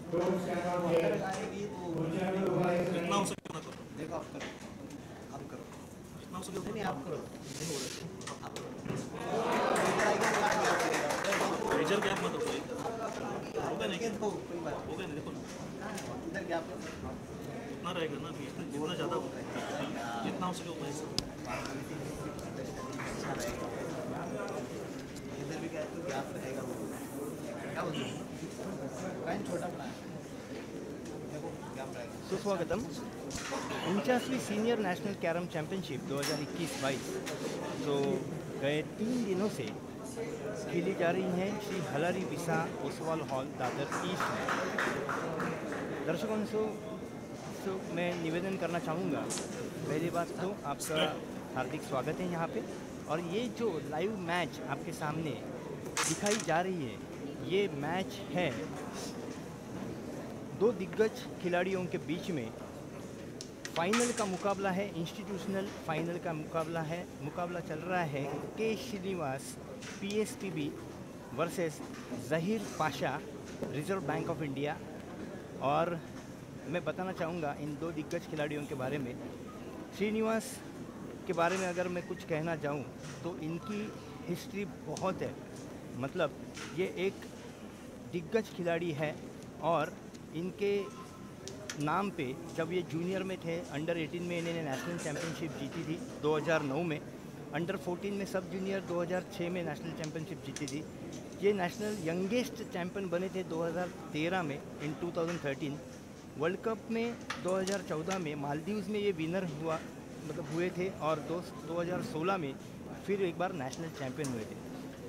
जितना हो सके उतना करो। देखो आप करो, आप करो, जितना हो सके नहीं उतना आप करो, आप करो। मेजर गैप मत रखो। हो गया नहीं, तो कोई बात हो गया नहीं, देखो ना इधर गैप उतना रहेगा ना, जितना ज़्यादा होगा जितना हो सके उतना हिस्सा। अच्छा रहेगा, इधर भी गैप तो गैप रहेगा वो। क्या बोलते हैं, टाइम छोटा बना है, देखो गैप रहेगा। सुस्वागतम। 49वीं सीनियर नेशनल कैरम चैंपियनशिप 2021-22 जो गए 3 दिनों से खेली जा रही हैं श्री हलारी विसा ओसवाल हॉल दादर ईस्ट में। दर्शकों से मैं निवेदन करना चाहूँगा, पहली बात तो आपका हार्दिक स्वागत है यहाँ पे। और ये जो लाइव मैच आपके सामने दिखाई जा रही है, ये मैच है 2 दिग्गज खिलाड़ियों के बीच में। फाइनल का मुकाबला है, इंस्टीट्यूशनल फाइनल का मुकाबला है। मुकाबला चल रहा है के Srinivas PSPB versus Zaheer Pasha reserve bank of India. और मैं बताना चाहूँगा इन 2 दिग्गज खिलाड़ियों के बारे में। श्रीनिवास के बारे में अगर मैं कुछ कहना चाहूँ तो इनकी हिस्ट्री बहुत है, मतलब ये एक दिग्गज खिलाड़ी है। और इनके नाम पे जब ये जूनियर में थे, अंडर 18 में इन्होंने नेशनल चैम्पियनशिप जीती थी 2009 में, अंडर 14 में सब जूनियर 2006 में नेशनल चैम्पियनशिप जीती थी। ये नेशनल यंगेस्ट चैम्पियन बने थे 2013 में, इन 2013 वर्ल्ड कप में 2014 में मालदीव्स में ये विनर हुए थे। और 2016 में फिर एक बार नेशनल चैम्पियन हुए थे।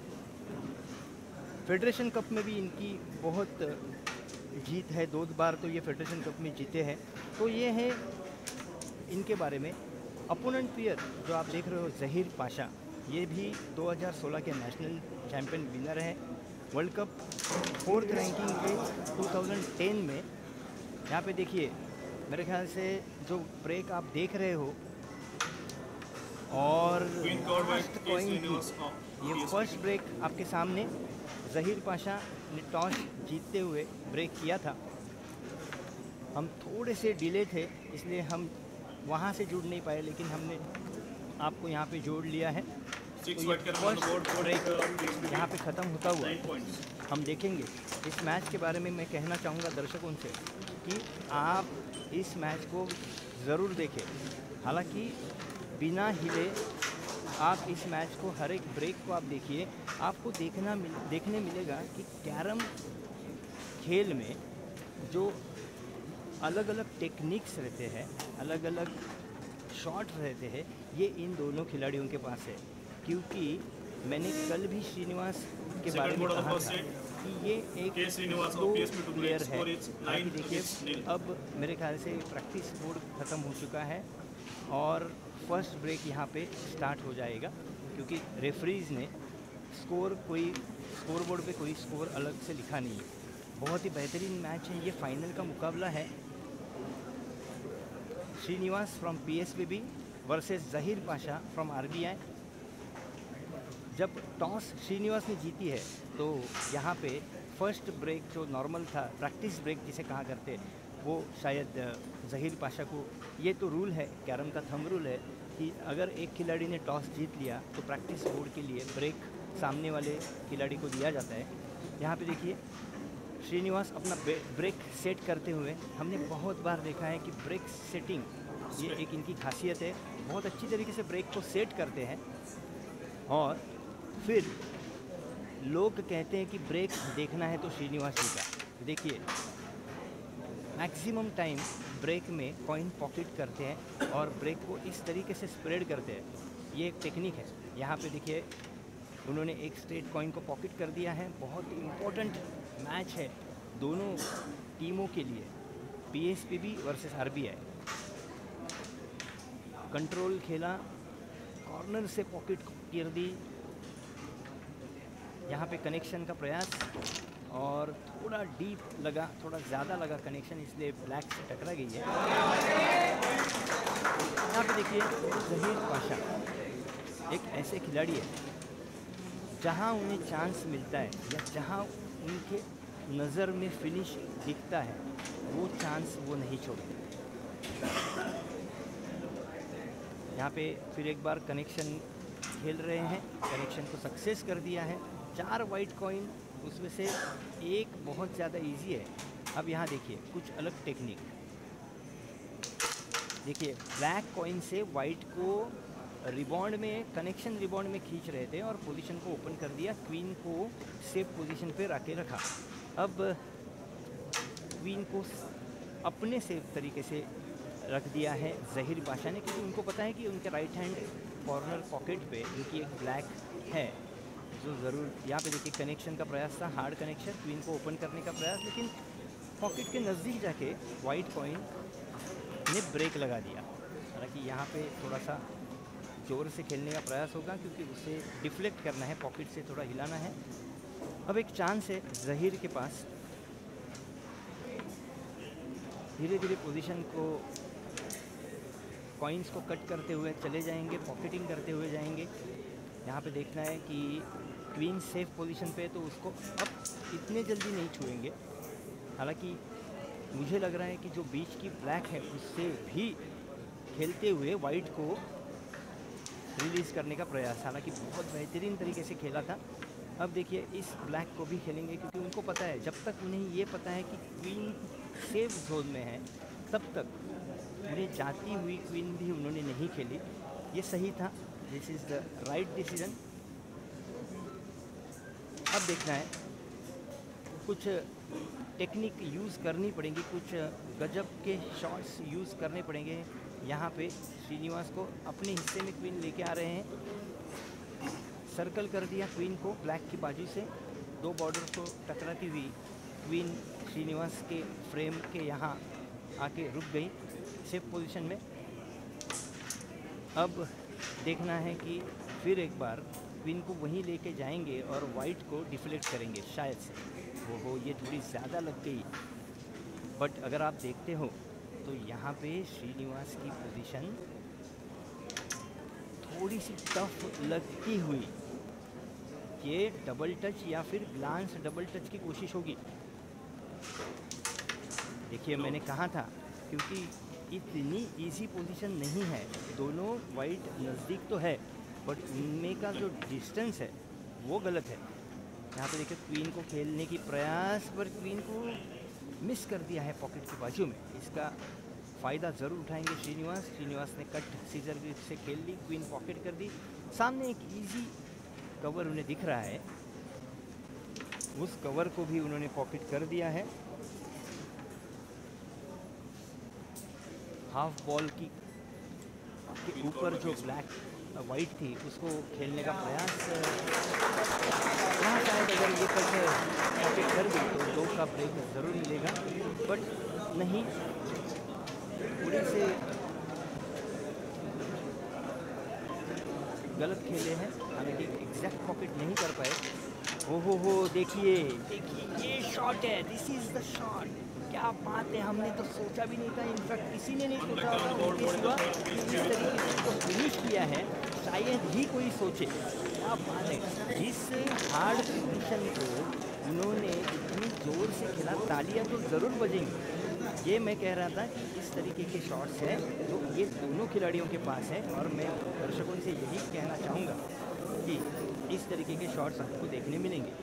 फेडरेशन कप में भी इनकी बहुत जीत है, 2 बार तो ये फेडरेशन कप में जीते हैं। तो ये है इनके बारे में। अपोनेंट प्लेयर जो आप देख रहे हो ज़हीर पाशा, ये भी 2016 के नेशनल चैम्पियन विनर है। वर्ल्ड कप 4th रैंकिंग पे 2010 में। यहाँ पे देखिए, मेरे ख्याल से जो ब्रेक आप देख रहे हो और फर्स्ट कॉइन की, ये फर्स्ट ब्रेक आपके सामने ज़हीर पाशा ने टॉस जीतते हुए ब्रेक किया था। हम थोड़े से डिले थे इसलिए हम वहाँ से जुड़ नहीं पाए, लेकिन हमने आपको यहाँ पे जोड़ लिया है। तो ये फर्स्ट ब्रेक यहाँ पे ख़त्म होता हुआ हम देखेंगे। इस मैच के बारे में मैं कहना चाहूँगा दर्शकों से कि आप इस मैच को ज़रूर देखें। हालांकि बिना हिले आप इस मैच को, हर एक ब्रेक को आप देखिए, आपको देखने मिलेगा कि कैरम खेल में जो अलग अलग टेक्निक्स रहते हैं, अलग अलग शॉट रहते हैं, ये इन दोनों खिलाड़ियों के पास है। क्योंकि मैंने कल भी श्रीनिवास के बारे में कहा था कि ये एक स्लो प्लेयर है। हालांकि देखिए, अब मेरे ख्याल से प्रैक्टिस मोड ख़त्म हो चुका है और फर्स्ट ब्रेक यहाँ पे स्टार्ट हो जाएगा, क्योंकि रेफरीज़ ने स्कोर बोर्ड पे कोई स्कोर अलग से लिखा नहीं है। बहुत ही बेहतरीन मैच है, ये फाइनल का मुकाबला है। Srinivas from PSPB versus Zaheer Pasha from RBI। जब टॉस श्रीनिवास ने जीती है तो यहाँ पे फर्स्ट ब्रेक जो नॉर्मल था, प्रैक्टिस ब्रेक जिसे कहा करते, वो शायद ज़हीर पाशा को, ये तो रूल है, कैरम का थंब रूल है कि अगर एक खिलाड़ी ने टॉस जीत लिया तो प्रैक्टिस बोर्ड के लिए ब्रेक सामने वाले खिलाड़ी को दिया जाता है। यहाँ पे देखिए, श्रीनिवास अपना ब्रेक सेट करते हुए, हमने बहुत बार देखा है कि ब्रेक सेटिंग ये एक इनकी खासियत है। बहुत अच्छी तरीके से ब्रेक को सेट करते हैं और फिर लोग कहते हैं कि ब्रेक देखना है तो श्रीनिवास जी का। देखिए, मैक्सिमम टाइम ब्रेक में कॉइन पॉकेट करते हैं और ब्रेक को इस तरीके से स्प्रेड करते हैं। ये एक टेक्निक है। यहाँ पे देखिए, उन्होंने एक स्ट्रेट कॉइन को पॉकेट कर दिया है। बहुत इम्पोर्टेंट मैच है दोनों टीमों के लिए, PSPB वर्सेस RBI। कंट्रोल खेला, कॉर्नर से पॉकेट गिर दी, यहाँ पे कनेक्शन का प्रयास और थोड़ा डीप लगा, थोड़ा ज़्यादा लगा कनेक्शन, इसलिए ब्लैक से टकरा गई है। यहाँ पे देखिए, ज़हीर पाशा एक ऐसे खिलाड़ी है जहाँ उन्हें चांस मिलता है या जहाँ नज़र में फिनिश दिखता है वो चांस वो नहीं छोड़ते। यहाँ पे फिर एक बार कनेक्शन खेल रहे हैं, कनेक्शन को सक्सेस कर दिया है। 4 वाइट कॉइन, उसमें से एक बहुत ज़्यादा इजी है। अब यहाँ देखिए कुछ अलग टेक्निक, देखिए ब्लैक कॉइन से वाइट को रिबॉन्ड में, कनेक्शन रिबॉन्ड में खींच रहे थे और पोजीशन को ओपन कर दिया, क्वीन को सेफ पोजीशन पे रखे रखा। अब क्वीन को अपने सेफ तरीके से रख दिया है ज़हीर पाशा ने, क्योंकि उनको पता है कि उनके राइट हैंड कॉर्नर पॉकेट पे उनकी एक ब्लैक है जो ज़रूर, यहाँ पे देखिए कनेक्शन का प्रयास था, हार्ड कनेक्शन, क्वीन को ओपन करने का प्रयास, लेकिन पॉकेट के नज़दीक जाके वाइट कॉइन ने ब्रेक लगा दिया। हालांकि यहाँ पे थोड़ा सा जोर से खेलने का प्रयास होगा क्योंकि उसे डिफ्लेक्ट करना है, पॉकेट से थोड़ा हिलाना है। अब एक चांस है ज़हीर के पास, धीरे धीरे पोजीशन को, कॉइन्स को कट करते हुए चले जाएंगे, पॉकेटिंग करते हुए जाएंगे। यहाँ पे देखना है कि क्वीन सेफ पोजीशन पे है तो उसको अब इतने जल्दी नहीं छुएंगे। हालांकि मुझे लग रहा है कि जो बीच की ब्लैक है उससे भी खेलते हुए वाइट को रिलीज़ करने का प्रयास, हालांकि बहुत बेहतरीन तरीके से खेला था। अब देखिए इस ब्लैक को भी खेलेंगे क्योंकि उनको पता है, जब तक उन्हें ये पता है कि क्वीन सेफ जोन में है तब तक उन्हें जाती हुई क्वीन भी उन्होंने नहीं खेली। ये सही था, this is the right decision. अब देखना है कुछ टेक्निक यूज़ करनी पड़ेगी, कुछ गजब के शॉट्स यूज़ करने पड़ेंगे। यहाँ पे श्रीनिवास को अपने हिस्से में क्वीन लेके आ रहे हैं, सर्कल कर दिया क्वीन को ब्लैक की बाजू से, 2 बॉर्डर को टकराती हुई क्वीन श्रीनिवास के फ्रेम के यहाँ आके रुक गई सेफ पोजीशन में। अब देखना है कि फिर एक बार क्वीन को वहीं लेके जाएंगे और वाइट को डिफ्लेक्ट करेंगे शायद से। वो ये थोड़ी ज़्यादा लग गई, बट अगर आप देखते हो तो यहाँ पे श्रीनिवास की पोजीशन थोड़ी सी टफ लगती हुई, ये डबल टच या फिर ग्लांस डबल टच की कोशिश होगी। देखिए मैंने कहा था, क्योंकि इतनी इजी पोजीशन नहीं है, दोनों वाइट नज़दीक तो है बट उनमें का जो डिस्टेंस है वो गलत है। यहाँ पे देखिए क्वीन को खेलने की प्रयास पर क्वीन को मिस कर दिया है पॉकेट की बाजू में। इसका फ़ायदा ज़रूर उठाएंगे श्रीनिवास। श्रीनिवास ने कट सीजर ग्रिप से खेल ली, क्वीन पॉकेट कर दी, सामने एक इजी कवर उन्हें दिख रहा है, उस कवर को भी उन्होंने पॉकेट कर दिया है। हाफ बॉल की के ऊपर जो ब्लैक वाइट थी उसको खेलने का प्रयास, वहाँ शायद अगर ये पॉकेट कर दी तो 2 का ब्रेक ज़रूर मिलेगा, बट नहीं, थोड़ी से गलत खेले हैं, हालांकि एग्जैक्ट पॉकेट नहीं कर पाए। हो देखिए ये शॉट है, दिस इज़ द शॉट, क्या बात है, हमने तो सोचा भी नहीं था, इनफैक्ट किसी ने नहीं सोचा होगा उनके सिवा इस तरीके से इसको फिनिश किया है, शायद ही कोई सोचे। क्या बात है, जिस हार्ड पोजीशन को उन्होंने इतनी ज़ोर से खेला, तालियां तो ज़रूर बजेंगी। ये मैं कह रहा था कि इस तरीके के शॉट्स हैं तो ये दोनों खिलाड़ियों के पास है, और मैं दर्शकों से यही कहना चाहूँगा कि इस तरीके के शॉट्स आपको देखने मिलेंगे।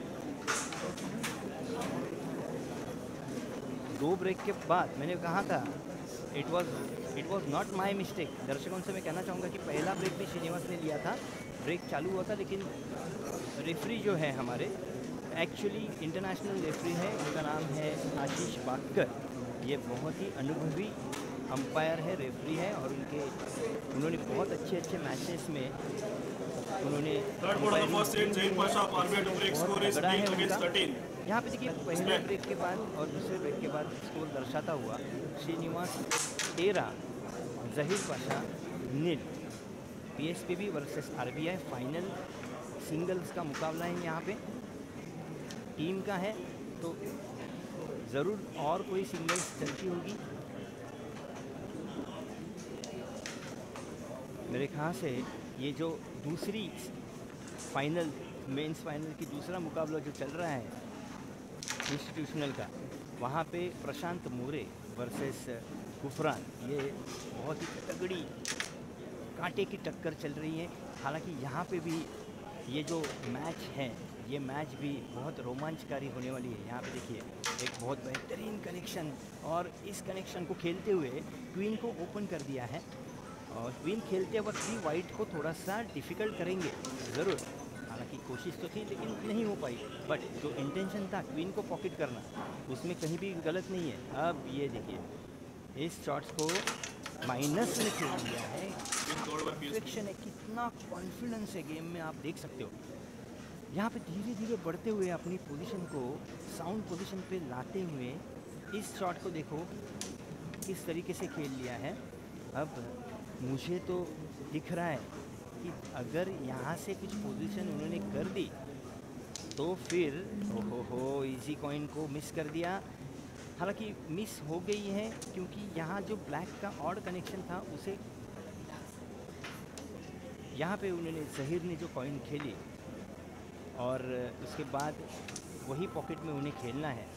2 ब्रेक के बाद मैंने कहा था, it was not my mistake. दर्शकों से मैं कहना चाहूँगा कि पहला ब्रेक भी श्रीनिवास ने लिया था, ब्रेक चालू हुआ था, लेकिन रेफरी जो है हमारे, एक्चुअली इंटरनेशनल रेफरी है, उनका नाम है आशीष बाकर। ये बहुत ही अनुभवी अंपायर है, रेफरी है, और उन्होंने बहुत अच्छे मैचेस में उन्होंने यहाँ पे देखिए पहले ब्रेक के बाद और दूसरे ब्रेक के बाद स्कोर दर्शाता हुआ Srinivas 13, Zaheer Pasha 0। PSPB versus RBI final singles का मुकाबला है, यहाँ पे टीम का है तो ज़रूर और कोई सिंगल्स चलती होगी। मेरे ख्याल से ये जो दूसरी फाइनल, मेंस फाइनल की दूसरा मुकाबला जो चल रहा है, इंस्टीट्यूशनल का, वहाँ पे प्रशांत मोरे वर्सेस गुफरान, ये बहुत ही तगड़ी कांटे की टक्कर चल रही है। हालांकि यहाँ पे भी ये जो मैच है, ये मैच भी बहुत रोमांचकारी होने वाली है। यहाँ पे देखिए एक बहुत बेहतरीन कनेक्शन, और इस कनेक्शन को खेलते हुए क्वीन को ओपन कर दिया है, और क्वीन खेलते वक्त भी वाइट को थोड़ा सा डिफ़िकल्ट करेंगे ज़रूर। हालांकि कोशिश तो थी लेकिन नहीं हो पाई, बट जो इंटेंशन था क्वीन को पॉकेट करना, उसमें कहीं भी गलत नहीं है। अब ये देखिए इस शॉट्स को माइनस में खेल दिया है। परफेक्शन है, कितना कॉन्फिडेंस है गेम में, आप देख सकते हो। यहाँ पे धीरे धीरे बढ़ते हुए अपनी पोजीशन को साउंड पोजीशन पे लाते हुए इस शॉट को देखो किस तरीके से खेल लिया है। अब मुझे तो दिख रहा है कि अगर यहाँ से कुछ पोजीशन उन्होंने कर दी तो फिर हो इजी कॉइन को मिस कर दिया। हालांकि मिस हो गई है क्योंकि यहाँ जो ब्लैक का ऑड कनेक्शन था उसे, यहाँ पे उन्होंने ज़हीर ने जो कॉइन खेली और उसके बाद वही पॉकेट में उन्हें खेलना है।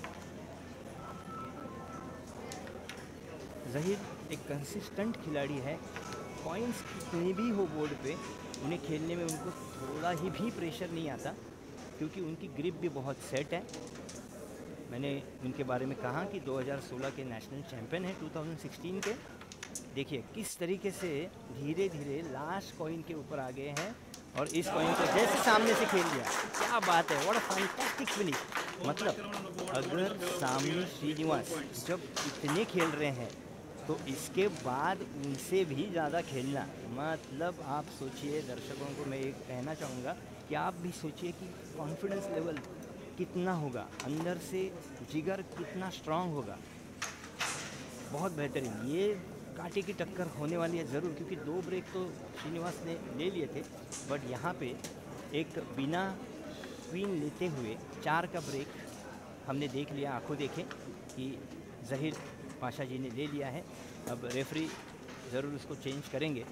ज़हीर एक कंसिस्टेंट खिलाड़ी है, कॉइन्स कितने भी हो बोर्ड पे उन्हें खेलने में उनको थोड़ा ही भी प्रेशर नहीं आता, क्योंकि उनकी ग्रिप भी बहुत सेट है। मैंने उनके बारे में कहा कि 2016 के नेशनल चैम्पियन है 2016 के। देखिए किस तरीके से धीरे धीरे लास्ट कॉइन के ऊपर आ गए हैं, और इस कॉइन को जैसे सामने से खेल लिया। क्या बात है, व्हाट अ फैंटास्टिक फिनिश। मतलब अगर सामने श्रीनिवास जब इतने खेल रहे हैं तो इसके बाद उनसे भी ज़्यादा खेलना, मतलब आप सोचिए, दर्शकों को मैं एक कहना चाहूँगा कि आप भी सोचिए कि कॉन्फिडेंस लेवल कितना होगा, अंदर से जिगर कितना स्ट्रांग होगा। बहुत बेहतरीन, ये कांटे की टक्कर होने वाली है ज़रूर, क्योंकि 2 ब्रेक तो श्रीनिवास ने ले लिए थे, बट यहाँ पे एक बिना क्वीन लेते हुए 4 का ब्रेक हमने देख लिया, आंखों देखे कि ज़हीर पाशा जी ने ले लिया है। अब रेफरी ज़रूर उसको चेंज करेंगे।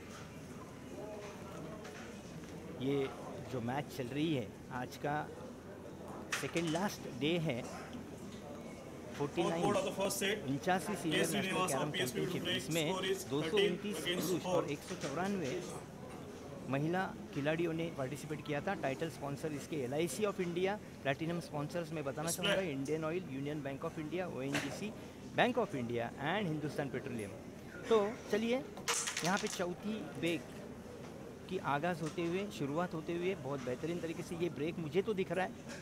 ये जो मैच चल रही है आज का सेकेंड लास्ट डे है 89 सीनियर नेशनल कैरम चैंपियनशिप, इसमें 229 पुरुष और 194 महिला खिलाड़ियों ने पार्टिसिपेट किया था। टाइटल स्पॉन्सर इसके LIC of India, platinum sponsors में बताना चाहूँगा Indian oil, union bank of India, ONGC, bank of India and Hindustan petroleum. तो चलिए यहाँ पे चौथी ब्रेक की आगाज़ होते हुए, शुरुआत होते हुए बहुत बेहतरीन तरीके से ये ब्रेक मुझे तो दिख रहा है।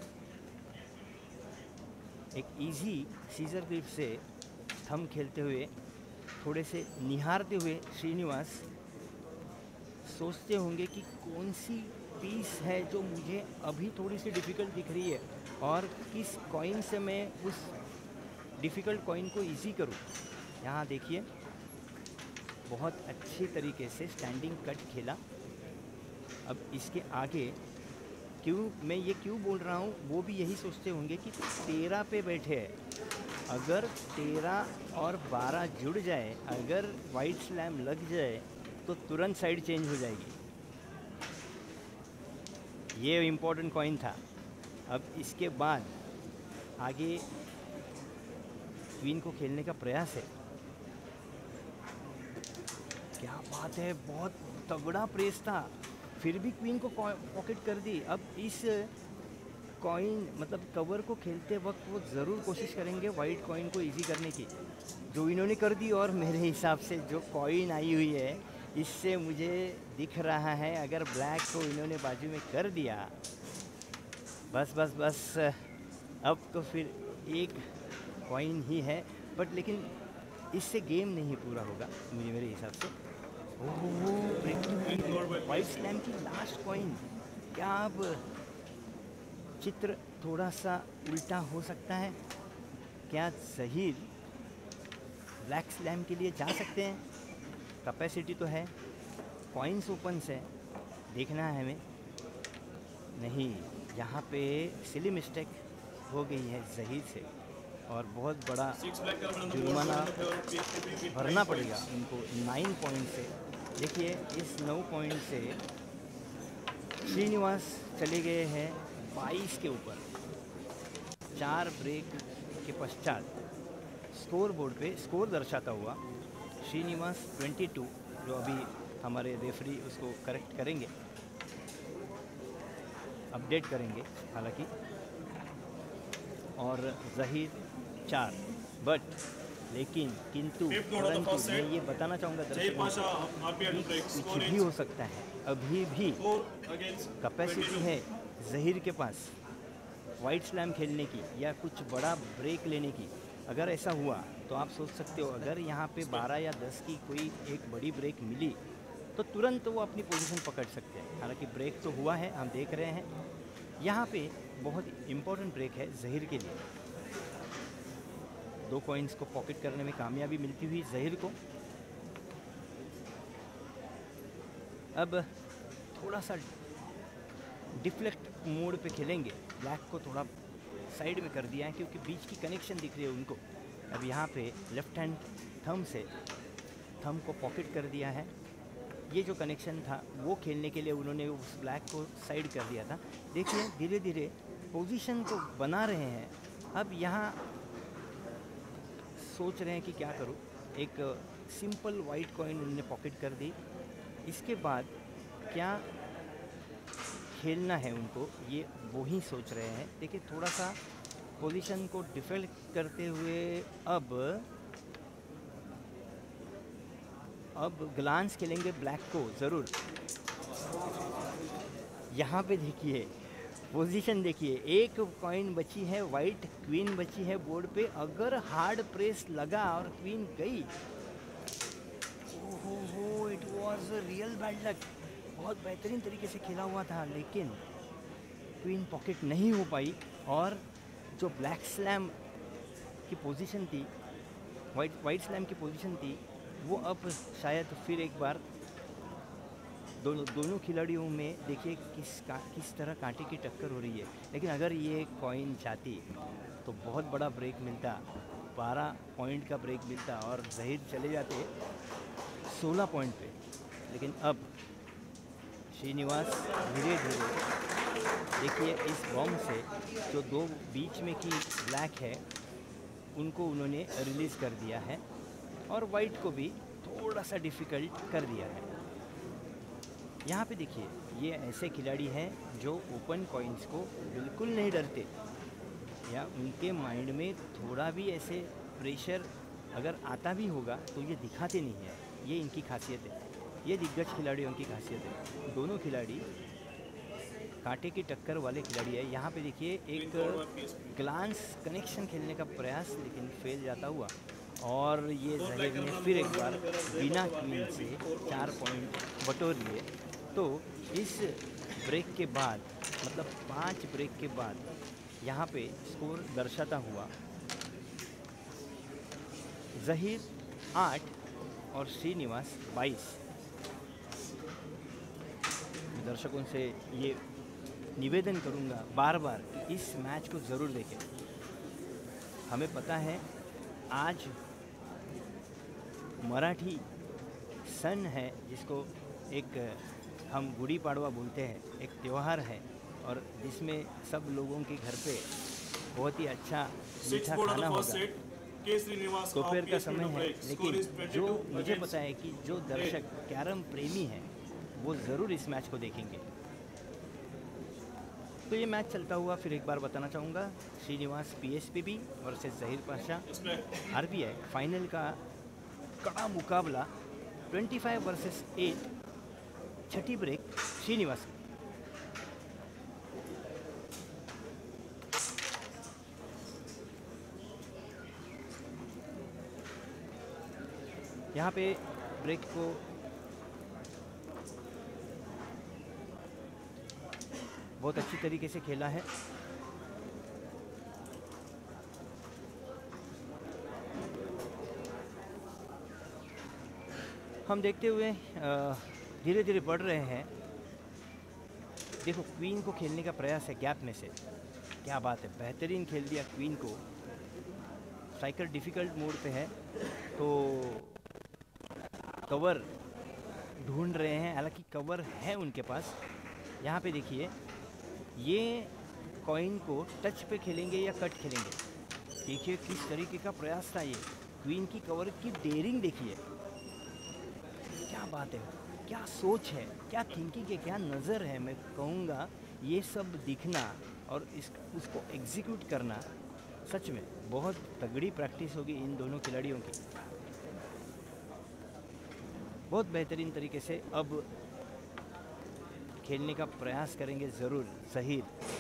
एक इजी सीजर ग्रिप से थंब खेलते हुए, थोड़े से निहारते हुए श्रीनिवास सोचते होंगे कि कौन सी पीस है जो मुझे अभी थोड़ी सी डिफ़िकल्ट दिख रही है और किस कॉइन से मैं उस डिफ़िकल्ट कॉइन को इजी करूं। यहाँ देखिए बहुत अच्छी तरीके से स्टैंडिंग कट खेला। अब इसके आगे मैं ये क्यों बोल रहा हूँ, वो भी यही सोचते होंगे कि 13 पे बैठे हैं, अगर 13 और 12 जुड़ जाए, अगर वाइट स्लैम लग जाए तो तुरंत साइड चेंज हो जाएगी। ये इम्पोर्टेंट कॉइन था। अब इसके बाद आगे क्वीन को खेलने का प्रयास है। क्या बात है, बहुत तगड़ा प्रेस था, फिर भी क्वीन को पॉकेट कर दी। अब इस कॉइन मतलब कवर को खेलते वक्त वो ज़रूर कोशिश करेंगे वाइट कॉइन को इजी करने की, जो इन्होंने कर दी। और मेरे हिसाब से जो कॉइन आई हुई है, इससे मुझे दिख रहा है अगर ब्लैक को इन्होंने बाजू में कर दिया, बस बस बस अब तो फिर एक कॉइन ही है। बट लेकिन इससे गेम नहीं पूरा होगा मुझे, मेरे हिसाब से। वाइट स्लैम की लास्ट कॉइन, क्या अब चित्र थोड़ा सा उल्टा हो सकता है? क्या ज़हीर ब्लैक स्लैम के लिए जा सकते हैं? कैपेसिटी तो है, कॉइन्स ओपन से देखना है हमें। नहीं, यहाँ पे सिली मिस्टेक हो गई है ज़हीर से, और बहुत बड़ा जुर्माना भरना पड़ेगा उनको 9 पॉइंट से। देखिए इस 9 पॉइंट से श्रीनिवास चले गए हैं 22 के ऊपर। 4 ब्रेक के पश्चात स्कोर बोर्ड पे स्कोर दर्शाता हुआ श्रीनिवास 22, जो अभी हमारे रेफरी उसको करेक्ट करेंगे, अपडेट करेंगे हालांकि, और जहीर 4। बट लेकिन किंतु परंतु मैं ये बताना चाहूँगा दर्शकों को कि कुछ भी हो सकता है, अभी भी कैपेसिटी है जहीर के पास वाइट स्लैम खेलने की या कुछ बड़ा ब्रेक लेने की। अगर ऐसा हुआ तो आप सोच सकते हो, अगर यहाँ पे 12 या 10 की कोई एक बड़ी ब्रेक मिली तो तुरंत वो अपनी पोजीशन पकड़ सकते हैं। हालांकि ब्रेक तो हुआ है, हम देख रहे हैं यहाँ पे बहुत इम्पोर्टेंट ब्रेक है जहीर के लिए। 2 कॉइन्स को पॉकेट करने में कामयाबी मिलती हुई जहीर को। अब थोड़ा सा डिफ्लेक्ट मोड पे खेलेंगे, ब्लैक को थोड़ा साइड में कर दिया है क्योंकि बीच की कनेक्शन दिख रही है उनको। अब यहाँ पे लेफ्ट हैंड थंब से थंब को पॉकेट कर दिया है। ये जो कनेक्शन था वो खेलने के लिए उन्होंने उस ब्लैक को साइड कर दिया था। देखिए धीरे धीरे पोजीशन को बना रहे हैं। अब यहाँ सोच रहे हैं कि क्या करूँ, एक सिंपल वाइट कॉइन उन्होंने पॉकेट कर दी। इसके बाद क्या खेलना है उनको, ये वो ही सोच रहे हैं। देखिए थोड़ा सा पोजीशन को डिफेक्ट करते हुए अब ग्लांस खेलेंगे ब्लैक को ज़रूर। यहाँ पे देखिए पोजीशन देखिए, एक कॉइन बची है, वाइट क्वीन बची है बोर्ड पे। अगर हार्ड प्रेस लगा और क्वीन गई, ओहो, it was a real bad luck. बहुत बेहतरीन तरीके से खेला हुआ था, लेकिन क्वीन पॉकेट नहीं हो पाई और जो ब्लैक स्लैम की पोजीशन थी, वाइट स्लैम की पोजीशन थी, वो अब शायद फिर एक बार दोनों खिलाड़ियों में देखिए किस तरह कांटे की टक्कर हो रही है। लेकिन अगर ये कॉइन जाती तो बहुत बड़ा ब्रेक मिलता, 12 पॉइंट का ब्रेक मिलता और जहीर चले जाते 16 पॉइंट पे। लेकिन अब श्रीनिवास धीरे धीरे देखिए इस बॉम्ब से जो 2 बीच में की ब्लैक है उनको उन्होंने रिलीज़ कर दिया है और वाइट को भी थोड़ा सा डिफ़िकल्ट कर दिया है। यहाँ पे देखिए ये ऐसे खिलाड़ी हैं जो ओपन कॉइन्स को बिल्कुल नहीं डरते, या उनके माइंड में थोड़ा भी ऐसे प्रेशर अगर आता भी होगा तो ये दिखाते नहीं है। ये इनकी खासियत है, ये दिग्गज खिलाड़ियों की खासियत है। दोनों खिलाड़ी कांटे की टक्कर वाले खिलाड़ी है। यहाँ पे देखिए एक ग्लांस कनेक्शन खेलने का प्रयास, लेकिन फेल जाता हुआ, और ये जहीर ने फिर एक बार बिना क्वीन से 4 पॉइंट बटोर लिए। तो इस ब्रेक के बाद, मतलब 5 ब्रेक के बाद, यहाँ पे स्कोर दर्शाता हुआ जहीर 8 और श्रीनिवास 22। दर्शकों से ये निवेदन करूँगा बार बार कि इस मैच को ज़रूर देखें। हमें पता है आज मराठी सन है, जिसको एक हम गुड़ी पाड़वा बोलते हैं, एक त्यौहार है, और जिसमें सब लोगों के घर पे बहुत ही अच्छा मीठा खाना होगा। दोपहर का समय है, लेकिन जो मुझे पता है कि जो दर्शक कैरम प्रेमी हैं वो ज़रूर इस मैच को देखेंगे। तो ये मैच चलता हुआ फिर एक बार बताना चाहूँगा, Srinivas PSPB versus Zaheer Pasha RBI final का कड़ा मुकाबला 25 वर्सेस 8, छठी ब्रेक श्रीनिवास। यहाँ पे ब्रेक को बहुत अच्छी तरीके से खेला है। हम देखते हुए धीरे धीरे बढ़ रहे हैं। देखो क्वीन को खेलने का प्रयास है गैप में से, क्या बात है, बेहतरीन खेल दिया क्वीन को। स्ट्राइकर डिफ़िकल्ट मोड पे है तो कवर ढूंढ रहे हैं, हालांकि कवर है उनके पास। यहाँ पे देखिए ये कॉइन को टच पे खेलेंगे या कट खेलेंगे। देखिए किस तरीके का प्रयास था ये। क्वीन की कवर की डेयरिंग देखिए, क्या बात है, क्या सोच है, क्या थिंकिंग है, क्या नज़र है। मैं कहूँगा ये सब दिखना और उसको एग्जीक्यूट करना सच में बहुत तगड़ी प्रैक्टिस होगी इन दोनों खिलाड़ियों की। बहुत बेहतरीन तरीके से अब खेलने का प्रयास करेंगे ज़रूर ज़हीर।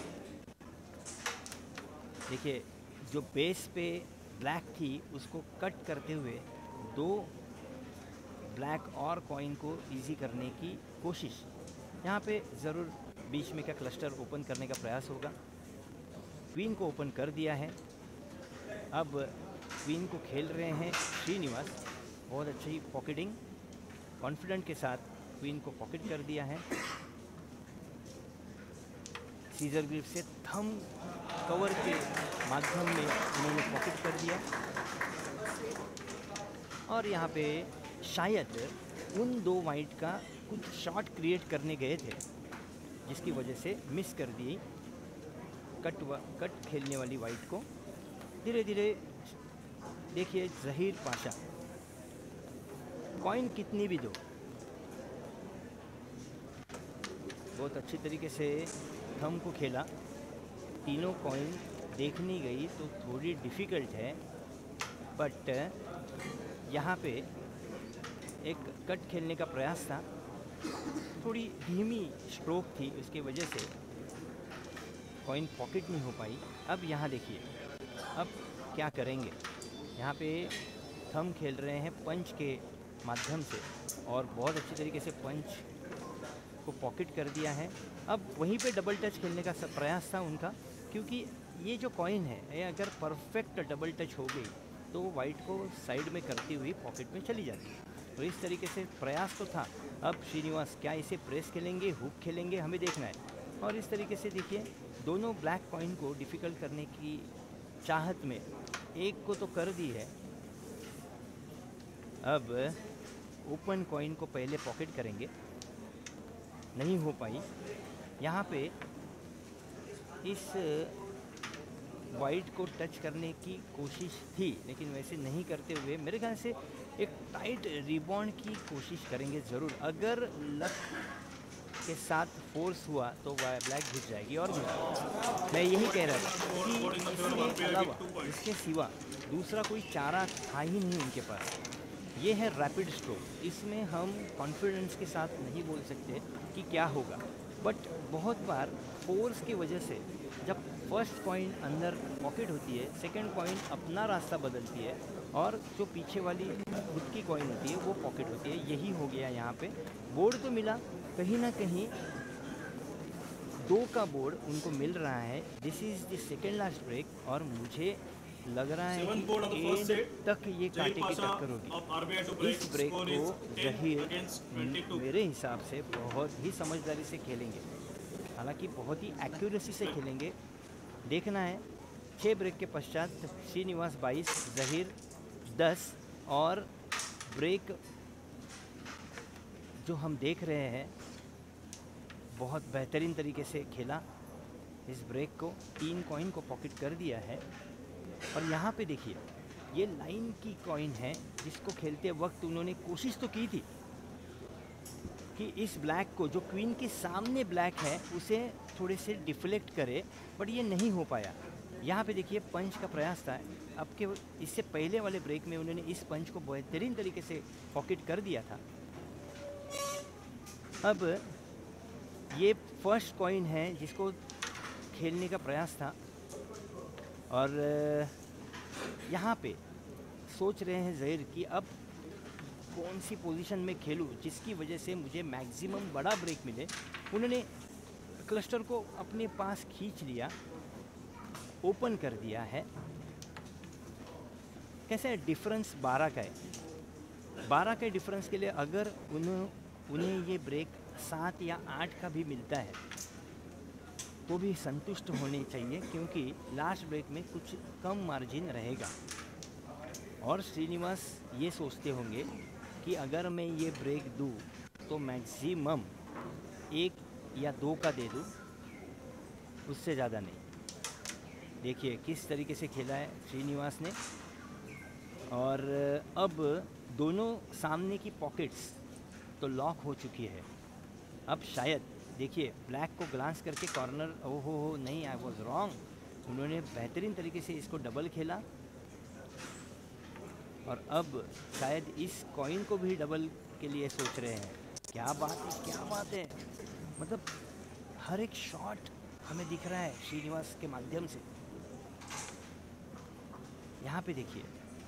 देखिए जो बेस पे ब्लैक थी उसको कट करते हुए दो ब्लैक और कॉइन को इजी करने की कोशिश। यहाँ पे ज़रूर बीच में का क्लस्टर ओपन करने का प्रयास होगा। क्वीन को ओपन कर दिया है, अब क्वीन को खेल रहे हैं श्रीनिवास। बहुत अच्छी पॉकेटिंग, कॉन्फिडेंट के साथ क्वीन को पॉकेट कर दिया है। सीजर ग्रिप से थंब कवर के माध्यम में उन्होंने पॉकेट कर दिया और यहाँ पे शायद उन दो वाइट का कुछ शॉट क्रिएट करने गए थे जिसकी वजह से मिस कर दी कट खेलने वाली वाइट को। धीरे धीरे देखिए ज़हीर पाशा कॉइन कितनी भी दो, बहुत अच्छी तरीके से थंब को खेला। तीनों कॉइन देखनी गई तो थोड़ी डिफ़िकल्ट है, बट यहाँ पे एक कट खेलने का प्रयास था, थोड़ी धीमी स्ट्रोक थी, उसकी वजह से कॉइन पॉकेट नहीं हो पाई। अब यहाँ देखिए अब क्या करेंगे। यहाँ पे थंब खेल रहे हैं पंच के माध्यम से और बहुत अच्छी तरीके से पंच को पॉकेट कर दिया है। अब वहीं पे डबल टच खेलने का प्रयास था उनका, क्योंकि ये जो कॉइन है ये अगर परफेक्ट डबल टच हो गई तो वाइट को साइड में करती हुई पॉकेट में चली जाती है। तो इस तरीके से प्रयास तो था। अब श्रीनिवास क्या इसे प्रेस खेलेंगे, हुक खेलेंगे, हमें देखना है। और इस तरीके से देखिए दोनों ब्लैक कॉइन को डिफ़िकल्ट करने की चाहत में एक को तो कर दी है, अब ओपन कॉइन को पहले पॉकेट करेंगे, नहीं हो पाई। यहाँ पे इस वाइट को टच करने की कोशिश थी लेकिन वैसे नहीं करते हुए मेरे ख्याल से एक टाइट रिबॉन्ड की कोशिश करेंगे ज़रूर। अगर लक के साथ फोर्स हुआ तो ब्लैक घुस जाएगी। और मैं यही कह रहा था कि इसके अलावा इसके सिवा दूसरा कोई चारा था ही नहीं उनके पास। ये है रैपिड स्ट्रोक, इसमें हम कॉन्फिडेंस के साथ नहीं बोल सकते कि क्या होगा, बट बहुत बार फोर्स की वजह से जब फर्स्ट कॉइन अंदर पॉकेट होती है, सेकंड कॉइन अपना रास्ता बदलती है और जो पीछे वाली खुद की कॉइन होती है वो पॉकेट होती है। यही हो गया यहाँ पे। बोर्ड तो मिला, कहीं ना कहीं 2 का बोर्ड उनको मिल रहा है। This is the second last break और मुझे लग रहा है कि एंड तक ये कांटे की टक्कर होगी। इस ब्रेक को ज़हीर मेरे हिसाब से बहुत ही समझदारी से खेलेंगे, हालांकि बहुत ही एक्यूरेसी से खेलेंगे। देखना है 6 ब्रेक के पश्चात श्रीनिवास 22, ज़हीर 10 और ब्रेक जो हम देख रहे हैं बहुत बेहतरीन तरीके से खेला। इस ब्रेक को 3 कॉइन को पॉकेट कर दिया है और यहाँ पे देखिए ये लाइन की कॉइन है जिसको खेलते वक्त उन्होंने कोशिश तो की थी कि इस ब्लैक को जो क्वीन के सामने ब्लैक है उसे थोड़े से डिफ्लेक्ट करे, बट ये नहीं हो पाया। यहाँ पे देखिए पंच का प्रयास था। अब के इससे पहले वाले ब्रेक में उन्होंने इस पंच को बेहतरीन तरीके से पॉकेट कर दिया था। अब ये फर्स्ट कॉइन है जिसको खेलने का प्रयास था और यहाँ पे सोच रहे हैं ज़हीर कि अब कौन सी पोजीशन में खेलूँ जिसकी वजह से मुझे मैक्सिमम बड़ा ब्रेक मिले। उन्होंने क्लस्टर को अपने पास खींच लिया, ओपन कर दिया है। कैसे डिफरेंस 12 का है। 12 के डिफरेंस के लिए अगर उन्हें ये ब्रेक 7 या 8 का भी मिलता है तो भी संतुष्ट होने चाहिए, क्योंकि लास्ट ब्रेक में कुछ कम मार्जिन रहेगा। और श्रीनिवास ये सोचते होंगे कि अगर मैं ये ब्रेक दूँ तो मैक्सिमम 1 या 2 का दे दूँ, उससे ज़्यादा नहीं। देखिए किस तरीके से खेला है श्रीनिवास ने। और अब दोनों सामने की पॉकेट्स तो लॉक हो चुकी है। अब शायद देखिए ब्लैक को ग्लांस करके कॉर्नर, ओहो हो नहीं, आई वॉज रॉन्ग। उन्होंने बेहतरीन तरीके से इसको डबल खेला और अब शायद इस कॉइन को भी डबल के लिए सोच रहे हैं। क्या बात है, क्या बात है, मतलब हर एक शॉट हमें दिख रहा है श्रीनिवास के माध्यम से। यहाँ पे देखिए,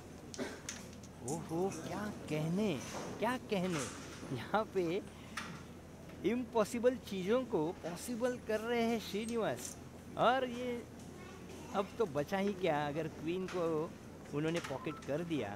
ओहो क्या कहने, क्या कहने, यहाँ पे इम्पॉसिबल चीज़ों को पॉसिबल कर रहे हैं श्रीनिवास। और ये अब तो बचा ही क्या, अगर क्वीन को उन्होंने पॉकेट कर दिया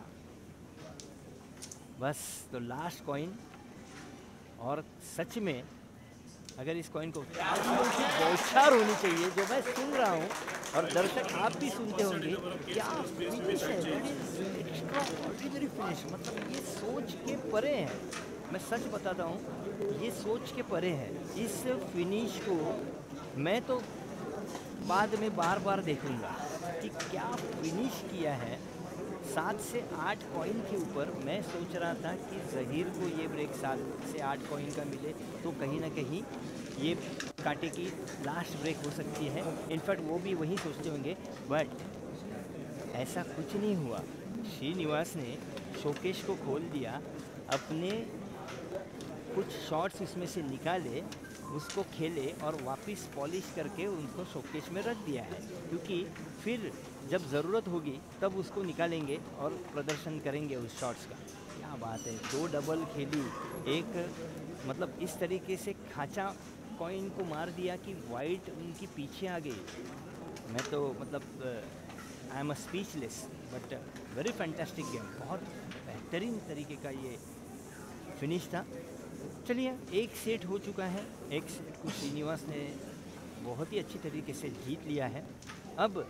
बस, तो लास्ट कॉइन। और सच में अगर इस कॉइन को बौछार होनी चाहिए, जो मैं सुन रहा हूँ और दर्शक आप भी सुनते होंगे, क्या फिनिश है, एक्स्ट्राऑर्डिनरी फिनिश, मतलब ये सोच के परे है। मैं सच बताता हूँ, ये सोच के परे है। इस फिनिश को मैं तो बाद में बार बार देखूंगा कि क्या फिनिश किया है। 7 से 8 कॉइन के ऊपर मैं सोच रहा था कि ज़हीर को ये ब्रेक 7 से 8 कॉइन का मिले तो कहीं ना कहीं ये कांटे की लास्ट ब्रेक हो सकती है। इनफैक्ट वो भी वही सोचते होंगे, बट ऐसा कुछ नहीं हुआ। श्रीनिवास ने शोकेश को खोल दिया, अपने कुछ शॉट्स उसमें से निकाले, उसको खेले और वापस पॉलिश करके उनको शोकेश में रख दिया है, क्योंकि फिर जब ज़रूरत होगी तब उसको निकालेंगे और प्रदर्शन करेंगे उस शॉट्स का। क्या बात है, 2 डबल खेली, एक मतलब इस तरीके से खाचा कॉइन को मार दिया कि वाइट उनकी पीछे आ गई। मैं तो मतलब I am a speechless, but very fantastic game, बहुत बेहतरीन तरीके का ये फिनिश था। चलिए, एक सेट हो चुका है, एक सेट को श्रीनिवास ने बहुत ही अच्छी तरीके से जीत लिया है। अब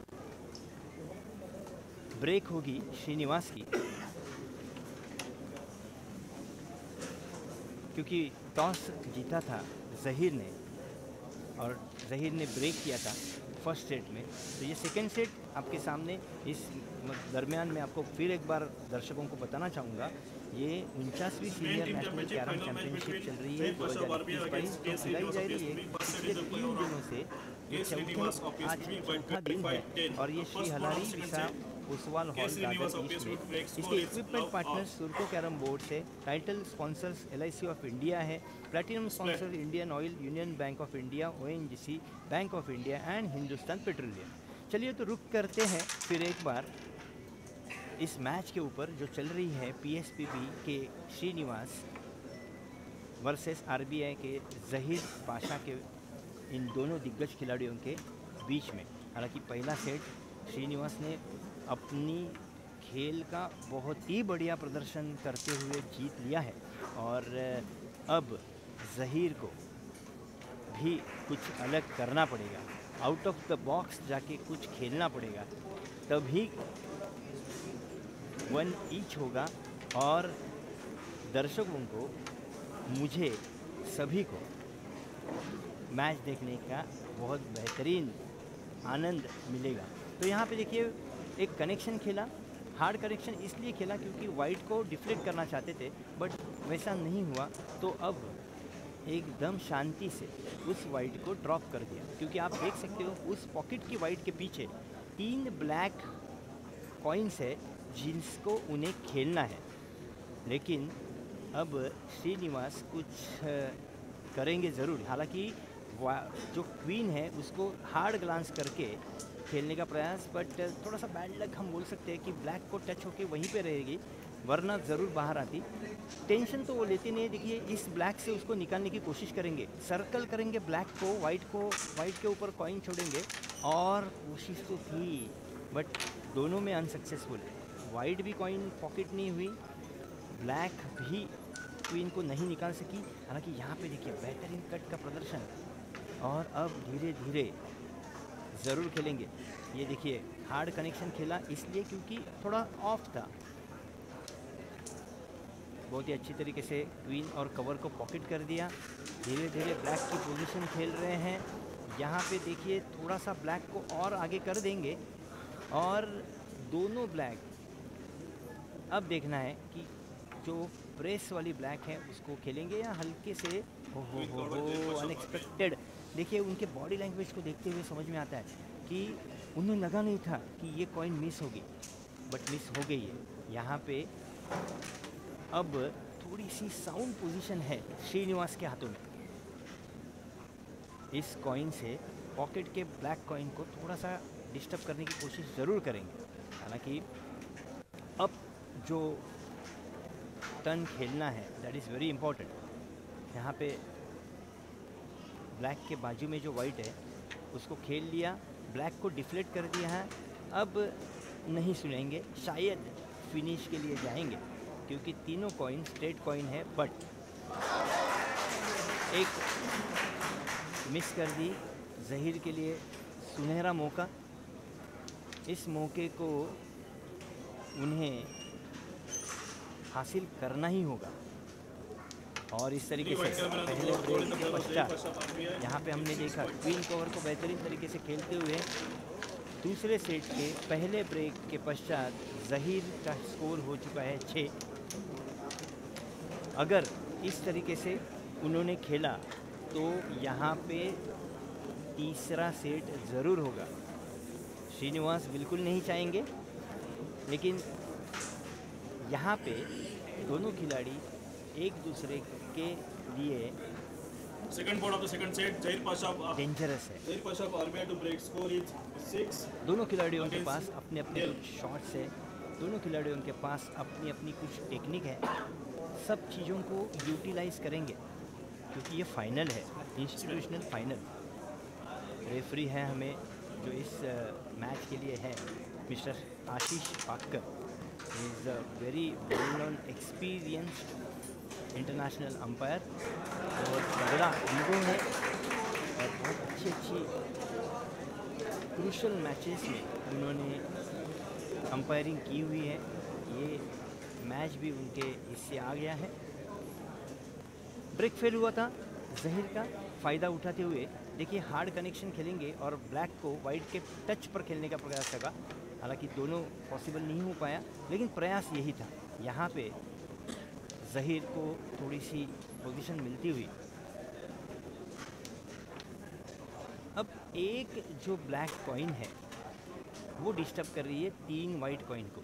ब्रेक होगी श्रीनिवास की, क्योंकि टॉस जीता था ज़हीर ने और ज़हीर ने ब्रेक किया था फर्स्ट सेट में। तो ये सेकेंड सेट आपके सामने। इस दरमियान में आपको फिर एक बार दर्शकों को बताना चाहूँगा, ये 49वीं सीनियर नेशनल कैरम चैंपियनशिप चल रही है 2021-22, तो खिलाई जा रही है पिछले 3 दिनों से। ये चौथा दिन है और ये Shri Halari Visa Oswal hall garden east में। इसके equipment partners Surco carrom board से, title sponsors LIC of India है, platinum sponsor Indian oil, union bank of India, ONGC, bank of India and Hindustan petroleum. चलिए तो रुक करते हैं फिर एक बार इस मैच के ऊपर जो चल रही है PSPB के श्रीनिवास वर्सेस RBI के ज़हीर पाशा के, इन दोनों दिग्गज खिलाड़ियों के बीच में। हालांकि पहला सेट श्रीनिवास ने अपनी खेल का बहुत ही बढ़िया प्रदर्शन करते हुए जीत लिया है और अब ज़हीर को भी कुछ अलग करना पड़ेगा, आउट ऑफ द बॉक्स जाके कुछ खेलना पड़ेगा, तभी 1 ईच होगा और दर्शकों को, मुझे, सभी को मैच देखने का बहुत बेहतरीन आनंद मिलेगा। तो यहाँ पे देखिए एक कनेक्शन खेला, हार्ड कनेक्शन इसलिए खेला क्योंकि वाइट को डिफ्लेक्ट करना चाहते थे, बट वैसा नहीं हुआ। तो अब एकदम शांति से उस वाइट को ड्रॉप कर दिया, क्योंकि आप देख सकते हो उस पॉकेट की वाइट के पीछे 3 ब्लैक कॉइन्स है जिसको उन्हें खेलना है। लेकिन अब श्रीनिवास कुछ करेंगे ज़रूर। हालांकि जो क्वीन है उसको हार्ड ग्लांस करके खेलने का प्रयास, बट थोड़ा सा बैड लक हम बोल सकते हैं कि ब्लैक को टच होके वहीं पे रहेगी, वरना ज़रूर बाहर आती। टेंशन तो वो लेते नहीं है। देखिए इस ब्लैक से उसको निकालने की कोशिश करेंगे, सर्कल करेंगे ब्लैक को, वाइट के ऊपर कॉइन छोड़ेंगे, और कोशिश तो थी बट दोनों में अनसक्सेसफुल। वाइट भी कॉइन पॉकेट नहीं हुई, ब्लैक भी क्वीन को नहीं निकाल सकी। हालांकि यहाँ पे देखिए बेहतरीन कट का प्रदर्शन, और अब धीरे धीरे ज़रूर खेलेंगे। ये देखिए हार्ड कनेक्शन खेला इसलिए क्योंकि थोड़ा ऑफ था। बहुत ही अच्छी तरीके से क्वीन और कवर को पॉकेट कर दिया। धीरे धीरे ब्लैक की पोजीशन खेल रहे हैं यहाँ पे देखिए थोड़ा सा ब्लैक को और आगे कर देंगे और दोनों ब्लैक, अब देखना है कि जो प्रेस वाली ब्लैक है उसको खेलेंगे या हल्के से हो अनएक्सपेक्टेड। देखिए उनके बॉडी लैंग्वेज को देखते हुए समझ में आता है कि उन्हें लगा नहीं था कि ये कॉइन मिस होगी, बट मिस हो गई है। यहाँ पे अब थोड़ी सी साउंड पोजीशन है श्रीनिवास के हाथों में। इस कॉइन से पॉकेट के ब्लैक कॉइन को थोड़ा सा डिस्टर्ब करने की कोशिश ज़रूर करेंगे। हालांकि अब जो टर्न खेलना है दैट इज़ वेरी इम्पॉर्टेंट। यहाँ पे ब्लैक के बाजू में जो वाइट है उसको खेल लिया, ब्लैक को डिफ्लेक्ट कर दिया है। अब नहीं सुनेंगे, शायद फिनिश के लिए जाएंगे क्योंकि तीनों कॉइन स्ट्रेट कॉइन है, बट एक मिस कर दी। ज़हीर के लिए सुनहरा मौका, इस मौके को उन्हें हासिल करना ही होगा। और इस तरीके से पहले ब्रेक के पश्चात यहाँ पे हमने देखा क्वीन कवर को बेहतरीन तरीके से खेलते हुए दूसरे सेट के पहले ब्रेक के पश्चात ज़हीर का स्कोर हो चुका है 6। अगर इस तरीके से उन्होंने खेला तो यहाँ पे तीसरा सेट ज़रूर होगा। श्रीनिवास बिल्कुल नहीं चाहेंगे, लेकिन यहाँ पे दोनों खिलाड़ी एक दूसरे के लिए Second board of the second set, Zahir Pasha of dangerous है। Zahir Pasha of Armenia to break score is 6. दोनों खिलाड़ियों के पास अपने अपने कुछ शॉट्स है, दोनों खिलाड़ियों के पास अपनी अपनी कुछ टेक्निक है। सब चीज़ों को यूटिलाइज करेंगे क्योंकि ये फाइनल है, इंस्टीट्यूशनल फाइनल। रेफरी है हमें जो इस मैच के लिए है mister Ashish Pakar. He is a very well known experienced international umpire. बहुत बड़ा अनुभव है और बहुत अच्छी क्रूशल मैचेस में उन्होंने अंपायरिंग की हुई है। ये मैच भी उनके हिस्से आ गया है। ब्रेक फेल हुआ था ज़हीर का, फ़ायदा उठाते हुए देखिए हार्ड कनेक्शन खेलेंगे और ब्लैक को वाइट के टच पर खेलने का प्रयास लगा। हालांकि दोनों पॉसिबल नहीं हो पाया, लेकिन प्रयास यही था। यहाँ पे ज़हीर को थोड़ी सी पोजीशन मिलती हुई। अब एक जो ब्लैक कॉइन है वो डिस्टर्ब कर रही है 3 वाइट कॉइन को।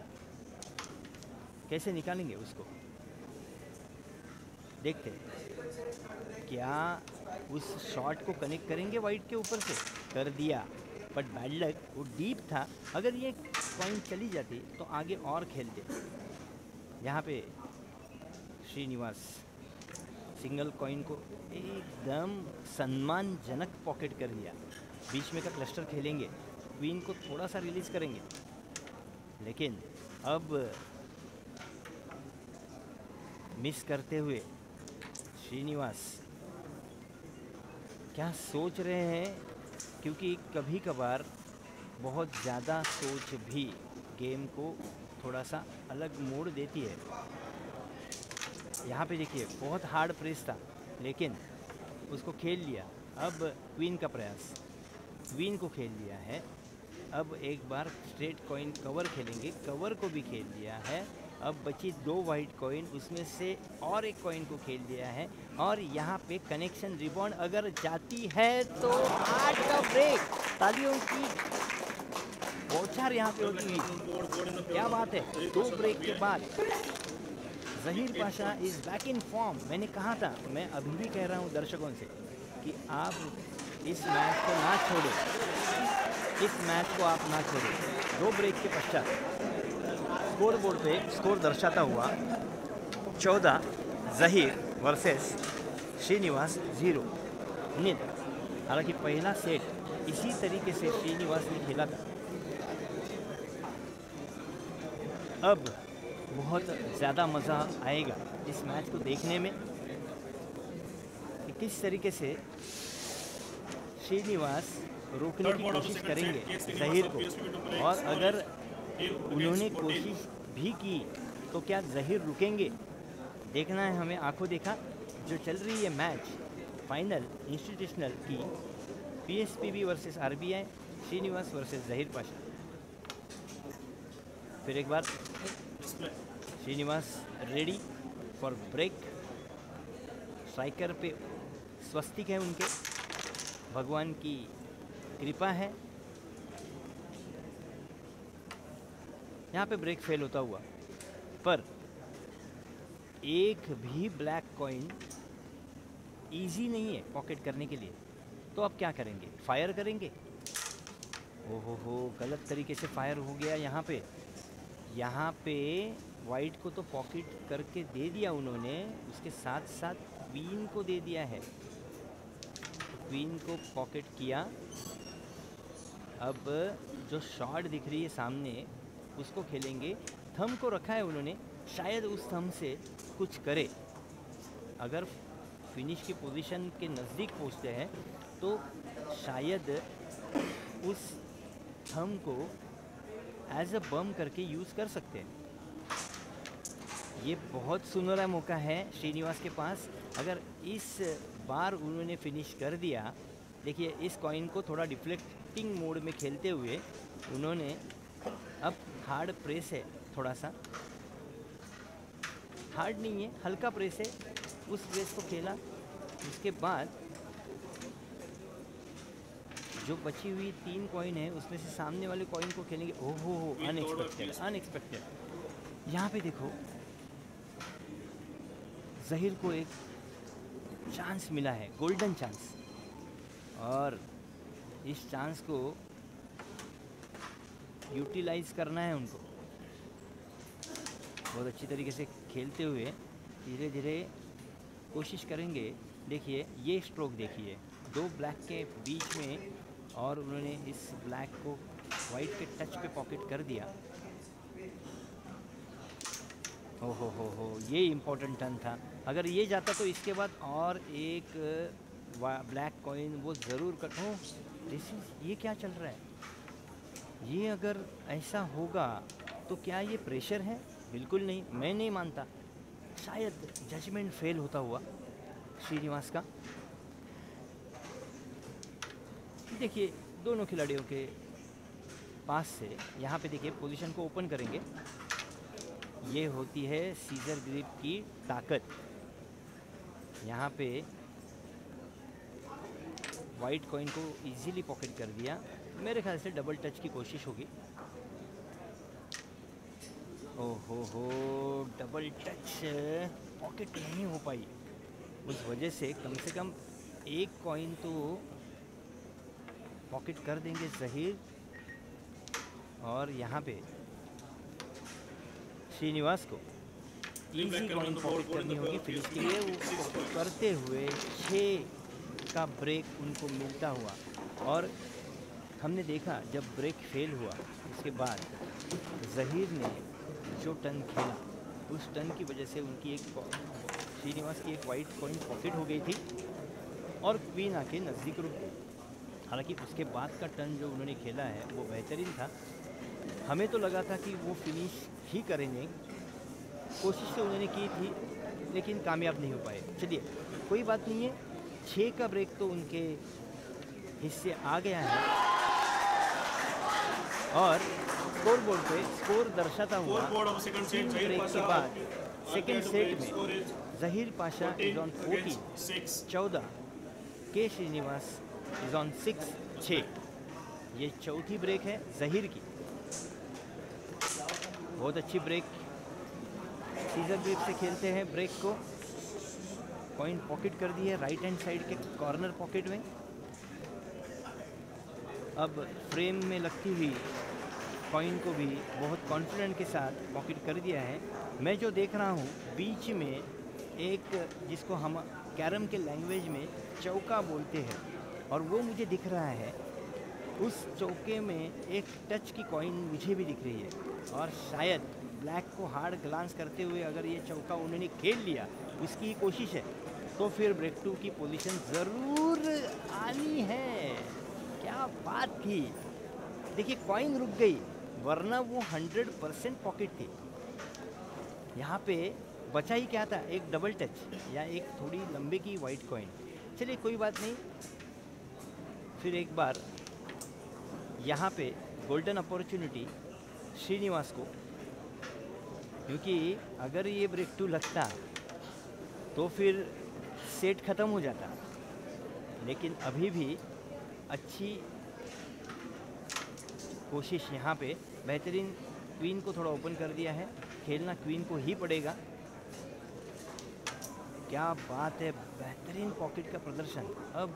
कैसे निकालेंगे उसको देखते हैं। क्या उस शॉट को कनेक्ट करेंगे वाइट के ऊपर से? कर दिया, बट बैड लक, वो डीप था। अगर ये कॉइन चली जाती तो आगे और खेलते। यहाँ पे श्रीनिवास सिंगल कॉइन को एकदम सम्मानजनक पॉकेट कर लिया। बीच में का क्लस्टर खेलेंगे, क्वीन को थोड़ा सा रिलीज करेंगे, लेकिन अब मिस करते हुए श्रीनिवास क्या सोच रहे हैं, क्योंकि कभी कभार बहुत ज़्यादा सोच भी गेम को थोड़ा सा अलग मोड़ देती है। यहाँ पे देखिए बहुत हार्ड प्रेस था, लेकिन उसको खेल लिया। अब क्वीन का प्रयास, क्वीन को खेल लिया है। अब एक बार स्ट्रेट कॉइन कवर खेलेंगे, कवर को भी खेल लिया है। अब बची 2 वाइट कॉइन, उसमें से और एक कॉइन को खेल दिया है। और यहाँ पे कनेक्शन रिबाउंड अगर जाती है तो 8 का ब्रेक, तालियों की बौछार यहाँ पे होती हुई। क्या बात है, 2 ब्रेक के बाद Zaheer Pasha is back in form. मैंने कहा था, मैं अभी भी कह रहा हूँ दर्शकों से कि आप इस मैच को ना छोड़ें, इस मैच को आप ना छोड़ें। 2 ब्रेक के पश्चात स्कोर बोर्ड पे स्कोर दर्शाता हुआ 14 ज़हीर वर्सेस श्रीनिवास 0 निल। हालांकि पहला सेट इसी तरीके से श्रीनिवास ने खेला था। अब बहुत ज़्यादा मज़ा आएगा इस मैच को देखने में कि किस तरीके से श्रीनिवास रोकने की कोशिश करेंगे ज़हीर को। और अगर उन्होंने कोशिश भी की तो क्या ज़हीर रुकेंगे? देखना है हमें, आंखों देखा जो चल रही है मैच फाइनल इंस्टीट्यूशनल की PSPB versus RBI, Srinivas versus Zaheer Pasha. फिर एक बार display Srinivas ready for break. Striker पे स्वस्तिक है उनके, भगवान की कृपा है। यहाँ पे ब्रेक फेल होता हुआ, पर एक भी ब्लैक कॉइन इजी नहीं है पॉकेट करने के लिए। तो अब क्या करेंगे? फायर करेंगे। ओहो हो, गलत तरीके से फायर हो गया यहाँ पे वाइट को तो पॉकेट करके दे दिया उन्होंने, उसके साथ साथ क्वीन को दे दिया है। क्वीन को पॉकेट किया। अब जो शॉट दिख रही है सामने उसको खेलेंगे। थंब को रखा है उन्होंने, शायद उस थंब से कुछ करे। अगर फिनिश की पोजीशन के नज़दीक पहुंचते हैं तो शायद उस थंब को एज अ बम करके यूज़ कर सकते हैं। ये बहुत सुनहरा मौका है श्रीनिवास के पास। अगर इस बार उन्होंने फिनिश कर दिया, देखिए इस कॉइन को थोड़ा डिफ्लेक्टिंग मोड में खेलते हुए उन्होंने अब हार्ड प्रेस है, थोड़ा सा हार्ड नहीं है, हल्का प्रेस है, उस प्रेस को खेला। उसके बाद जो बची हुई 3 कॉइन है उसमें से सामने वाले कॉइन को खेलेंगे। ओहो हो, अनएक्सपेक्टेड। यहाँ पे देखो जहीर को एक चांस मिला है, गोल्डन चांस, और इस चांस को यूटिलाइज करना है उनको। बहुत अच्छी तरीके से खेलते हुए धीरे धीरे कोशिश करेंगे। देखिए ये स्ट्रोक देखिए, 2 ब्लैक के बीच में, और उन्होंने इस ब्लैक को वाइट के टच पे पॉकेट कर दिया। ओहो हो, ये इम्पोर्टेंट टर्न था। अगर ये जाता तो इसके बाद और एक ब्लैक कॉइन वो ज़रूर कर। ये क्या चल रहा है? ये अगर ऐसा होगा तो क्या ये प्रेशर है? बिल्कुल नहीं, मैं नहीं मानता। शायद जजमेंट फेल होता हुआ श्रीनिवास का। देखिए दोनों खिलाड़ियों के पास से यहाँ पे देखिए पोजीशन को ओपन करेंगे। ये होती है सीजर ग्रिप की ताकत। यहाँ पे वाइट कॉइन को इजीली पॉकेट कर दिया। मेरे ख्याल से डबल टच की कोशिश होगी। ओहो हो, डबल टच पॉकेट नहीं हो पाई। उस वजह से कम एक कॉइन तो पॉकेट कर देंगे जहीर, और यहाँ पे श्रीनिवास को इजी कॉइन पॉकेट करनी होगी फिनिश के लिए। वो करते हुए 6 का ब्रेक उनको मिलता हुआ, और हमने देखा जब ब्रेक फेल हुआ उसके बाद जहीर ने जो टर्न खेला, उस टर्न की वजह से उनकी श्रीनिवास की एक वाइट कॉइन पॉकेट हो गई थी और क्वीन आके नज़दीक रुक गई। हालांकि उसके बाद का टर्न जो उन्होंने खेला है वो बेहतरीन था। हमें तो लगा था कि वो फिनिश ही करेंगे, कोशिश तो उन्होंने की थी लेकिन कामयाब नहीं हो पाए। चलिए कोई बात नहीं है, 6 का ब्रेक तो उनके हिस्से आ गया है, और स्कोर बोर्ड पे स्कोर दर्शाता हुआ 3 ब्रेक के बाद सेकेंड सेट में जहीर पाशा इज ऑन 14, के श्रीनिवास इज ऑन 6। ये चौथी ब्रेक है जहीर की। बहुत अच्छी ब्रेक, सीजर ग्रिप से खेलते हैं ब्रेक को। कॉइन पॉकेट कर दी है राइट हैंड साइड के कॉर्नर पॉकेट में। अब फ्रेम में लगती हुई कॉइन को भी बहुत कॉन्फिडेंट के साथ पॉकेट कर दिया है। मैं जो देख रहा हूँ बीच में एक, जिसको हम कैरम के लैंग्वेज में चौका बोलते हैं, और वो मुझे दिख रहा है। उस चौके में एक टच की कॉइन मुझे भी दिख रही है, और शायद ब्लैक को हार्ड ग्लांस करते हुए अगर ये चौका उन्होंने खेल लिया, उसकी ही कोशिश है, तो फिर ब्रेक 2 की पोजीशन ज़रूर आनी है। क्या बात थी! देखिए कॉइन रुक गई, वरना वो 100% पॉकेट थी। यहाँ पे बचा ही क्या था, एक डबल टच या एक थोड़ी लंबे की वाइट कॉइन। चलिए कोई बात नहीं, फिर एक बार यहाँ पे गोल्डन अपॉर्चुनिटी श्रीनिवास को, क्योंकि अगर ये ब्रेक 2 लगता तो फिर सेट ख़त्म हो जाता। लेकिन अभी भी अच्छी कोशिश यहाँ पे, बेहतरीन क्वीन को थोड़ा ओपन कर दिया है, खेलना क्वीन को ही पड़ेगा। क्या बात है, बेहतरीन पॉकेट का प्रदर्शन। अब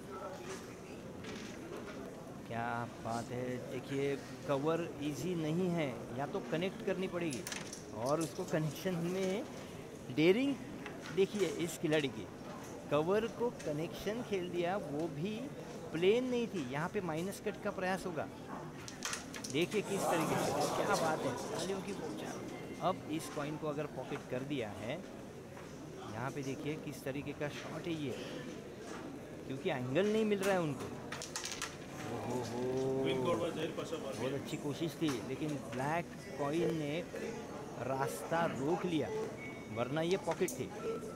क्या बात है, देखिए कवर इजी नहीं है, या तो कनेक्ट करनी पड़ेगी, और उसको कनेक्शन में डेयरिंग देखिए इस खिलाड़ी की, कवर को कनेक्शन खेल दिया, वो भी प्लेन नहीं थी, यहाँ पे माइनस कट का प्रयास होगा। देखिए किस तरीके से, क्या बात है, तालियों की बौछार। अब इस कॉइन को अगर पॉकेट कर दिया है, यहाँ पे देखिए किस तरीके का शॉट है ये, क्योंकि एंगल नहीं मिल रहा है उनको। ओहो, बहुत अच्छी कोशिश थी, लेकिन ब्लैक कॉइन ने रास्ता रोक लिया, वरना ये पॉकेट थी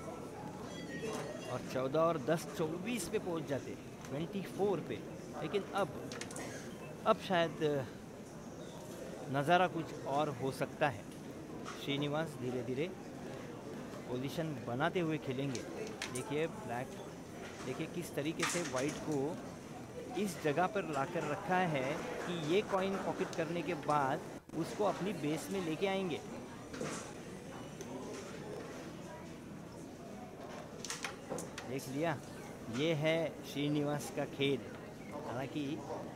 और 14 और 10 24 पे पहुंच जाते, 24 पे। लेकिन अब शायद नज़ारा कुछ और हो सकता है। श्रीनिवास धीरे धीरे पोजीशन बनाते हुए खेलेंगे। देखिए ब्लैक, देखिए किस तरीके से वाइट को इस जगह पर लाकर रखा है कि ये कॉइन पॉकेट करने के बाद उसको अपनी बेस में लेके आएंगे। देख लिया, ये है श्रीनिवास का खेल। हालांकि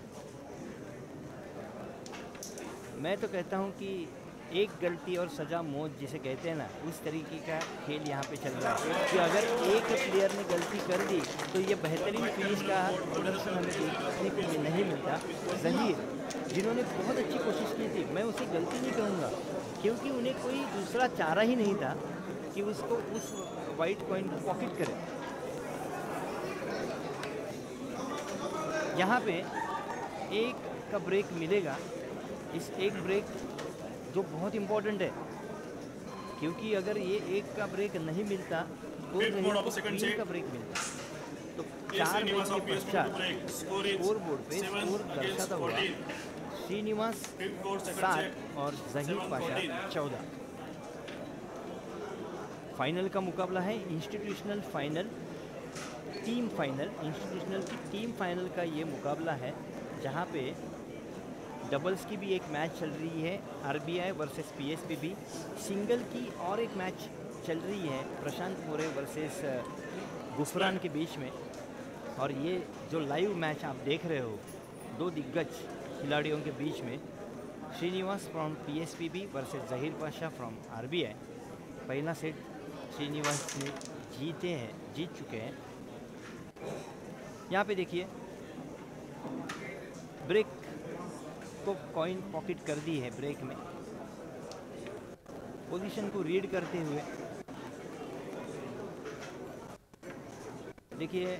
मैं तो कहता हूँ कि एक गलती और सज़ा मौत जिसे कहते हैं ना, उस तरीके का खेल यहाँ पे चल रहा है कि अगर एक प्लेयर ने गलती कर दी तो ये बेहतरीन फिनिश का प्रदर्शन हमें देखने को ये नहीं मिलता। ज़हीर, जिन्होंने बहुत अच्छी कोशिश की थी, मैं उसे गलती नहीं कहूँगा, क्योंकि उन्हें कोई दूसरा चारा ही नहीं था कि उसको उस वाइट कॉइन को पॉकेट करें। यहाँ पे एक का ब्रेक मिलेगा, इस एक ब्रेक जो बहुत इम्पोर्टेंट है, क्योंकि अगर ये एक का ब्रेक नहीं मिलता तो तीन का ब्रेक मिलता। तो 4 ब्रेक के पश्चात स्कोर बोर्ड पे स्कोर दर्शाता हुआ श्रीनिवास 7 और ज़हीर पाशा 14। फाइनल का मुकाबला है, institutional final, team final. Institutional की टीम फाइनल का ये मुकाबला है, जहाँ पे डबल्स की भी एक मैच चल रही है, आरबीआई वर्सेस पीएसपीबी। सिंगल की और एक मैच चल रही है, प्रशांत मोरे वर्सेस गुफरान के बीच में। और ये जो लाइव मैच आप देख रहे हो, 2 दिग्गज खिलाड़ियों के बीच में, Srinivas from PSPB versus Zaheer Pasha from RBI. पहला सेट श्रीनिवास ने जीत चुके हैं। यहाँ पे देखिए ब्रेक को कॉइन पॉकेट कर दी है, ब्रेक में पोजीशन को रीड करते हुए। देखिए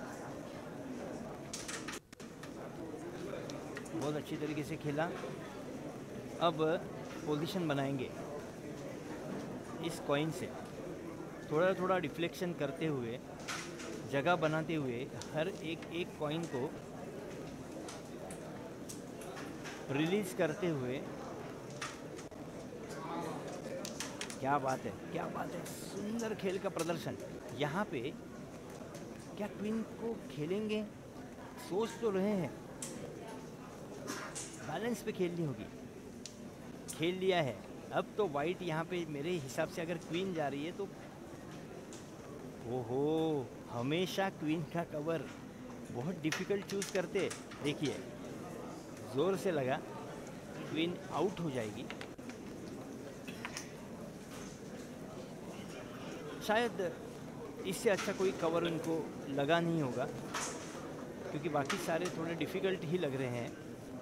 बहुत अच्छी तरीके से खेला। अब पोजीशन बनाएंगे इस कॉइन से, थोड़ा थोड़ा डिफ्लेक्शन करते हुए, जगह बनाते हुए, हर एक कॉइन को रिलीज करते हुए। क्या बात है, क्या बात है, सुंदर खेल का प्रदर्शन। यहाँ पे क्या क्वीन को खेलेंगे, सोच तो रहे हैं, बैलेंस पे खेलनी होगी, खेल लिया है। अब तो वाइट यहाँ पे मेरे हिसाब से अगर क्वीन जा रही है तो ओहो, हमेशा क्वीन का कवर बहुत डिफ़िकल्ट चूज़ करते। देखिए ज़ोर से लगा, क्वीन आउट हो जाएगी। शायद इससे अच्छा कोई कवर उनको लगा नहीं होगा, क्योंकि बाकी सारे थोड़े डिफ़िकल्ट ही लग रहे हैं।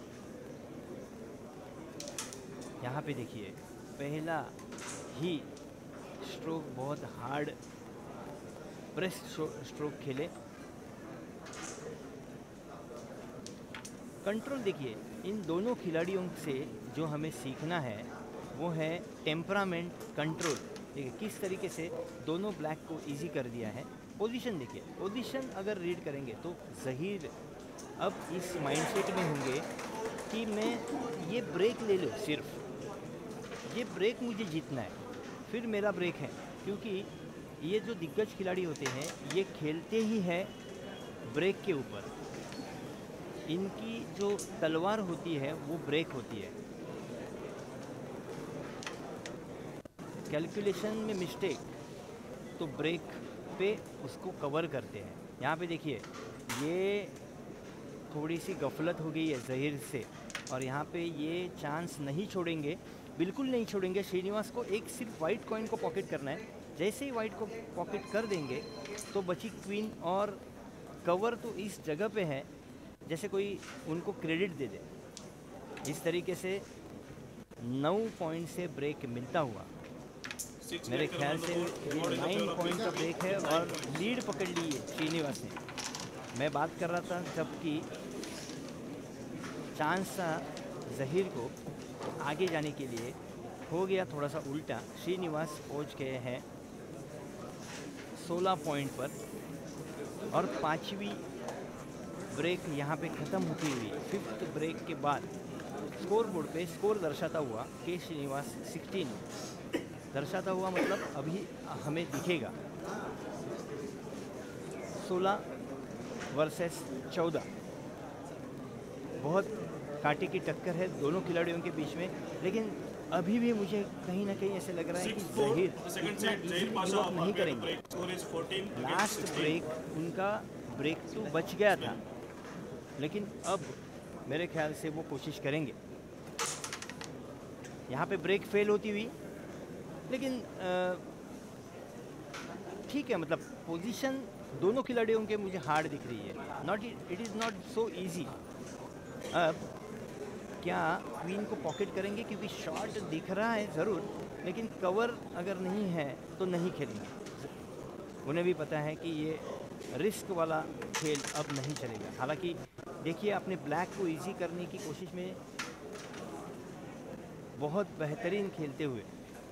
यहाँ पे देखिए पहला ही स्ट्रोक बहुत हार्ड प्रेस स्ट्रोक खेले। कंट्रोल देखिए, इन दोनों खिलाड़ियों से जो हमें सीखना है वो है टेम्परामेंट कंट्रोल। देखिए किस तरीके से दोनों ब्लैक को इजी कर दिया है। पोजीशन देखिए, पोजीशन अगर रीड करेंगे तो ज़हीर अब इस माइंडसेट में होंगे कि मैं ये ब्रेक ले लूँ, सिर्फ ये ब्रेक मुझे जीतना है, फिर मेरा ब्रेक है। क्योंकि ये जो दिग्गज खिलाड़ी होते हैं ये खेलते ही है ब्रेक के ऊपर, इनकी जो तलवार होती है वो ब्रेक होती है। कैलकुलेशन में मिस्टेक तो ब्रेक पे उसको कवर करते हैं। यहाँ पे देखिए ये थोड़ी सी गफलत हो गई है ज़हीर से, और यहाँ पे ये चांस नहीं छोड़ेंगे, बिल्कुल नहीं छोड़ेंगे। श्रीनिवास को एक सिर्फ वाइट कॉइन को पॉकेट करना है, जैसे ही वाइट को पॉकेट कर देंगे तो बची क्वीन, और कवर तो इस जगह पे है जैसे कोई उनको क्रेडिट दे दे। इस तरीके से 9 पॉइंट से ब्रेक मिलता हुआ, मेरे ख्याल से ये 9 पॉइंट का ब्रेक है और लीड पकड़ ली है श्रीनिवास ने। मैं बात कर रहा था जबकि चांस था ज़हीर को आगे जाने के लिए, हो गया थोड़ा सा उल्टा। श्रीनिवास पहुंच गए हैं 16 पॉइंट पर, और 5वीं ब्रेक यहाँ पे ख़त्म होती हुई 5th ब्रेक के बाद स्कोर बोर्ड पे स्कोर दर्शाता हुआ के श्रीनिवास 16 दर्शाता हुआ, मतलब अभी हमें दिखेगा 16 वर्सेस 14। बहुत कांटे की टक्कर है दोनों खिलाड़ियों के बीच में, लेकिन अभी भी मुझे कहीं ना कहीं ऐसे लग रहा है कि ज़हीर इतना easily give up नहीं करेंगे। लास्ट ब्रेक उनका ब्रेक तो बच गया था, लेकिन अब मेरे ख्याल से वो कोशिश करेंगे। यहाँ पे ब्रेक फेल होती हुई, लेकिन ठीक है, मतलब पोजीशन दोनों खिलाड़ियों के मुझे हार्ड दिख रही है। It is not so easy. अब क्या क्वीन को पॉकेट करेंगे, क्योंकि शॉट दिख रहा है ज़रूर, लेकिन कवर अगर नहीं है तो नहीं खेलेंगे। उन्हें भी पता है कि ये रिस्क वाला खेल अब नहीं चलेगा। हालांकि देखिए अपने ब्लैक को इजी करने की कोशिश में बहुत बेहतरीन खेलते हुए,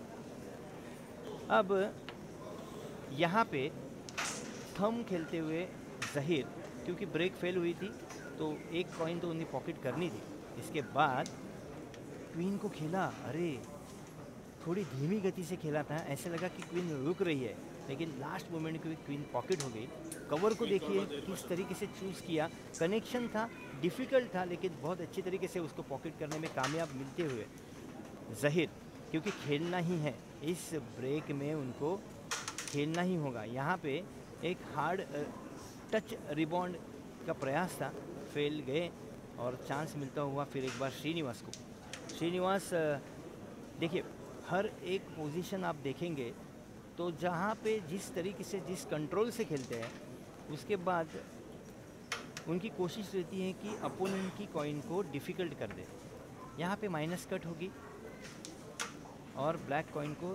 अब यहाँ पे थम खेलते हुए ज़हीर, क्योंकि ब्रेक फेल हुई थी तो एक कॉइन तो उन्हें पॉकेट करनी थी। इसके बाद क्वीन को खेला, अरे थोड़ी धीमी गति से खेला था, ऐसे लगा कि क्वीन रुक रही है, लेकिन लास्ट मोमेंट में क्वीन पॉकेट हो गई। कवर को देखिए किस तरीके से चूज़ किया, कनेक्शन था, डिफ़िकल्ट था, लेकिन बहुत अच्छी तरीके से उसको पॉकेट करने में कामयाब मिलते हुए ज़हीर, क्योंकि खेलना ही है इस ब्रेक में, उनको खेलना ही होगा। यहाँ पे एक हार्ड टच रिबाउंड का प्रयास था, फेल गए, और चांस मिलता हुआ फिर एक बार श्रीनिवास को। श्रीनिवास देखिए हर एक पोजीशन आप देखेंगे तो जहाँ पे जिस तरीके से जिस कंट्रोल से खेलते हैं, उसके बाद उनकी कोशिश रहती है कि अपोनेंट की कॉइन को डिफ़िकल्ट कर दे। यहाँ पे माइनस कट होगी और ब्लैक कॉइन को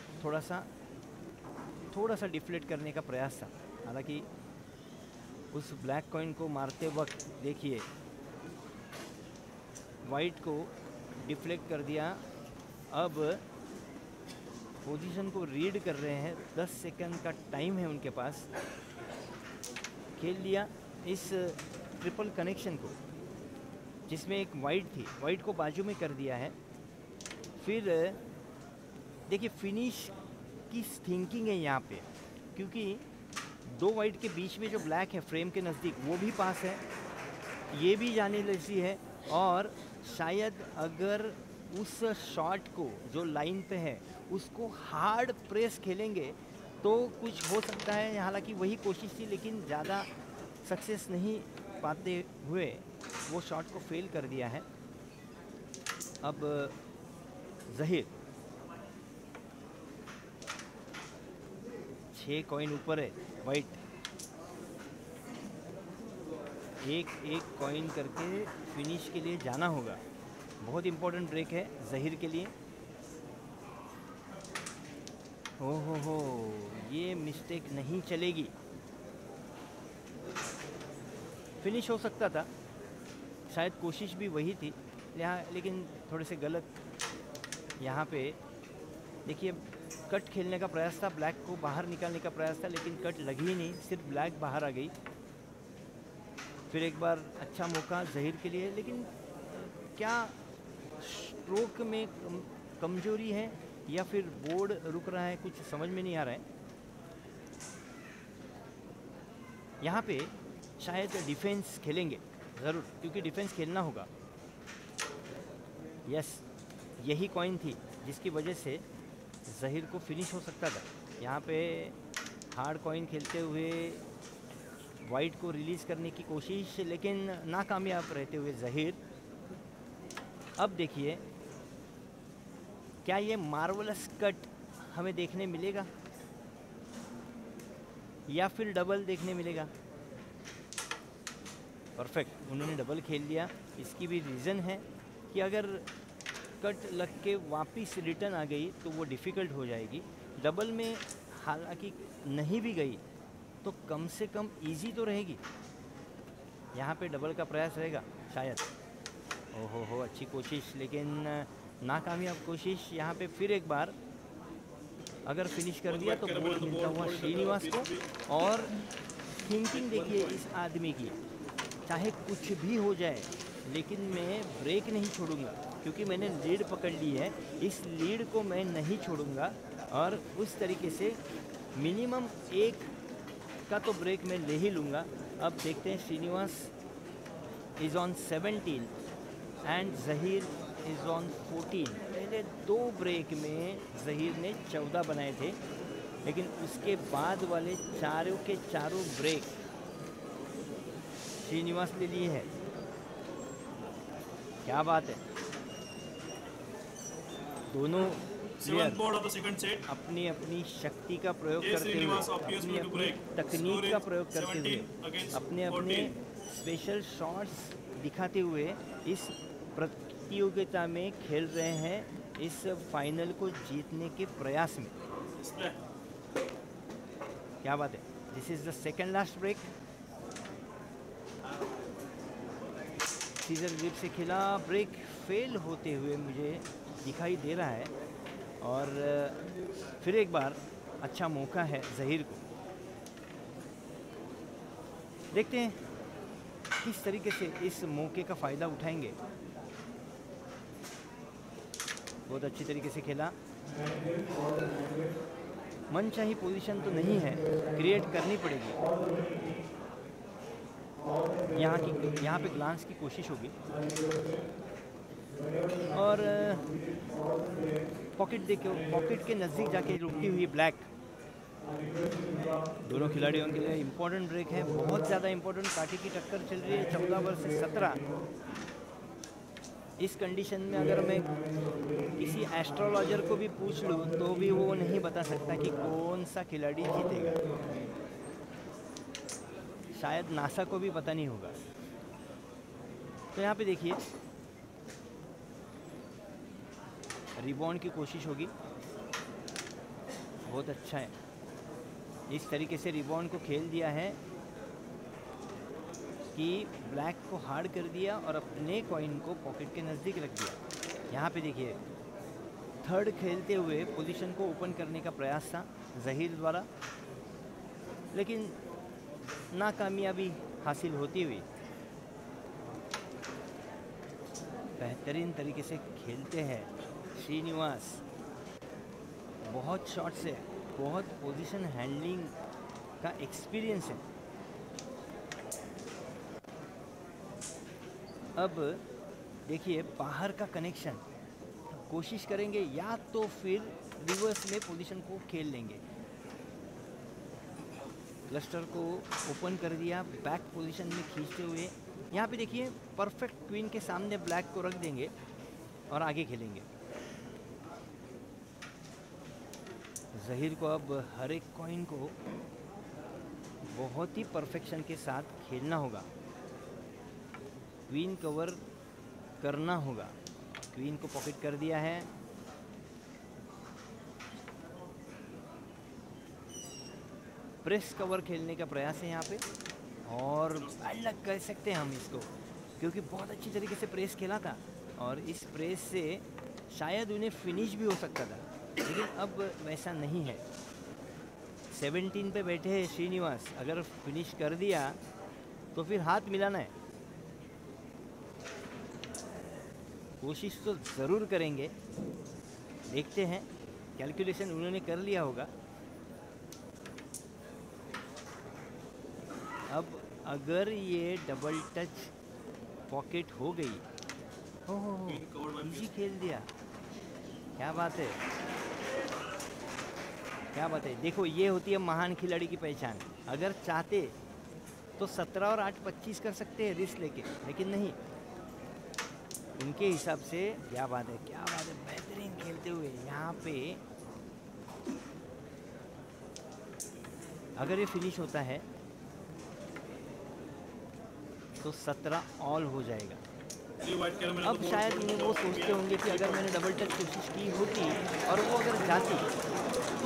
थोड़ा सा डिफ्लेक्ट करने का प्रयास था। हालांकि उस ब्लैक कॉइन को मारते वक्त देखिए वाइट को डिफ्लेक्ट कर दिया। अब पोजीशन को रीड कर रहे हैं, 10 सेकंड का टाइम है उनके पास। खेल लिया इस ट्रिपल कनेक्शन को, जिसमें एक वाइट थी, वाइट को बाजू में कर दिया है। फिर देखिए फिनिश की थिंकिंग है यहाँ पे, क्योंकि 2 वाइट के बीच में जो ब्लैक है फ्रेम के नज़दीक, वो भी पास है, ये भी जाने जैसी है, और शायद अगर उस शॉट को जो लाइन पे है उसको हार्ड प्रेस खेलेंगे तो कुछ हो सकता है। हालांकि वही कोशिश थी, लेकिन ज़्यादा सक्सेस नहीं पाते हुए वो शॉट को फेल कर दिया है। अब ज़हीर 6 कॉइन ऊपर है, वाइट एक कॉइन करके फिनिश के लिए जाना होगा। बहुत इम्पोर्टेंट ब्रेक है ज़हीर के लिए। हो ये मिस्टेक नहीं चलेगी, फिनिश हो सकता था, शायद कोशिश भी वही थी यहाँ, लेकिन थोड़े से गलत। यहाँ पे देखिए कट खेलने का प्रयास था, ब्लैक को बाहर निकालने का प्रयास था, लेकिन कट लगी ही नहीं, सिर्फ ब्लैक बाहर आ गई। फिर एक बार अच्छा मौका ज़हीर के लिए, लेकिन क्या स्ट्रोक में कमजोरी है या फिर बोर्ड रुक रहा है, कुछ समझ में नहीं आ रहा है। यहाँ पे शायद डिफेंस खेलेंगे ज़रूर, क्योंकि डिफेंस खेलना होगा। यस, यही कॉइन थी जिसकी वजह से ज़हीर को फिनिश हो सकता था। यहाँ पे हार्ड कॉइन खेलते हुए वाइट को रिलीज़ करने की कोशिश, लेकिन नाकामयाब रहते हुए ज़हीर। अब देखिए, क्या ये मार्वलस कट हमें देखने मिलेगा या फिर डबल देखने मिलेगा? परफेक्ट, उन्होंने डबल खेल लिया। इसकी भी रीज़न है कि अगर कट लग के वापस रिटर्न आ गई तो वो डिफ़िकल्ट हो जाएगी। डबल में हालांकि नहीं भी गई तो कम से कम इजी तो रहेगी। यहाँ पे डबल का प्रयास रहेगा शायद। ओहो हो, अच्छी कोशिश लेकिन नाकामयाब कोशिश। यहाँ पे फिर एक बार अगर फिनिश कर दिया तो बोर्ड मिलता हुआ श्रीनिवास को। और थिंकिंग देखिए इस आदमी की, चाहे कुछ भी हो जाए लेकिन मैं ब्रेक नहीं छोड़ूंगा, क्योंकि मैंने लीड पकड़ ली है, इस लीड को मैं नहीं छोड़ूंगा। और उस तरीके से मिनिमम एक का तो ब्रेक मैं ले ही लूँगा। अब देखते हैं, Srinivas is on 17 and Zaheer is on 14। पहले 2 ब्रेक में ज़हीर ने 14 बनाए थे, लेकिन उसके बाद वाले चारों के चारों ब्रेक श्रीनिवास ले लिए हैं। क्या बात है, दोनों प्लेयर अपनी अपनी शक्ति का प्रयोग करते हुए, अपनी अपनी तकनीक का प्रयोग करते हुए, अपने अपने स्पेशल शॉट्स दिखाते हुए इस प्रतियोगिता में खेल रहे हैं, इस फाइनल को जीतने के प्रयास में। क्या बात है। This is the second last break. Scissor grip से खेला, ब्रेक फेल होते हुए मुझे दिखाई दे रहा है। और फिर एक बार अच्छा मौका है ज़हीर को। देखते हैं किस तरीके से इस मौके का फ़ायदा उठाएंगे। बहुत अच्छी तरीके से खेला। मनचाही पोजीशन तो नहीं है, क्रिएट करनी पड़ेगी। यहाँ पे ग्लांस की कोशिश होगी और पॉकेट के नज़दीक जाके रुकती हुई ब्लैक। दोनों खिलाड़ियों के लिए इम्पोर्टेंट ब्रेक है, बहुत ज़्यादा इम्पोर्टेंट। कांटे की टक्कर चल रही है 14 वर्सेस 17। इस कंडीशन में अगर मैं किसी एस्ट्रोलॉजर को भी पूछ लूँ तो भी वो नहीं बता सकता कि कौन सा खिलाड़ी जीतेगा। शायद नासा को भी पता नहीं होगा। तो यहाँ पे देखिए, रिबाउंड की कोशिश होगी। बहुत अच्छा है, इस तरीके से रिबाउंड को खेल दिया है कि ब्लैक को हार्ड कर दिया और अपने कॉइन को पॉकेट के नज़दीक रख दिया। यहाँ पे देखिए, थर्ड खेलते हुए पोजीशन को ओपन करने का प्रयास था ज़हीर द्वारा, लेकिन नाकामयाबी हासिल होती हुई। बेहतरीन तरीके से खेलते हैं श्रीनिवास। बहुत शॉट्स है, बहुत पोजीशन हैंडलिंग का एक्सपीरियंस है। अब देखिए, बाहर का कनेक्शन कोशिश करेंगे या तो फिर रिवर्स में पोजीशन को खेल लेंगे। क्लस्टर को ओपन कर दिया, बैक पोजीशन में खींचते हुए। यहाँ पे देखिए, परफेक्ट क्वीन के सामने ब्लैक को रख देंगे और आगे खेलेंगे। ज़हीर को अब हर एक कॉइन को बहुत ही परफेक्शन के साथ खेलना होगा, क्वीन कवर करना होगा। क्वीन को पॉकेट कर दिया है। प्रेस कवर खेलने का प्रयास है यहाँ पे, और अलग कह सकते हैं हम इसको, क्योंकि बहुत अच्छी तरीके से प्रेस खेला था और इस प्रेस से शायद उन्हें फिनिश भी हो सकता था, लेकिन अब वैसा नहीं है। 17 पे बैठे हैं श्रीनिवास, अगर फिनिश कर दिया तो फिर हाथ मिलाना है। कोशिश तो ज़रूर करेंगे, देखते हैं। कैलकुलेशन उन्होंने कर लिया होगा। अब अगर ये डबल टच पॉकेट हो गई, हो इजी खेल दिया। क्या बात है, क्या बात है। देखो ये होती है महान खिलाड़ी की पहचान। अगर चाहते तो 17 और 8 25 कर सकते हैं रिस्क लेके, लेकिन नहीं, उनके हिसाब से। क्या बात है, क्या बात है, बेहतरीन खेलते हुए यहाँ पे। अगर ये फिनिश होता है तो 17 ऑल हो जाएगा। अब शायद वो सोचते होंगे कि अगर मैंने डबल टच कोशिश की होती और वो अगर जाती तो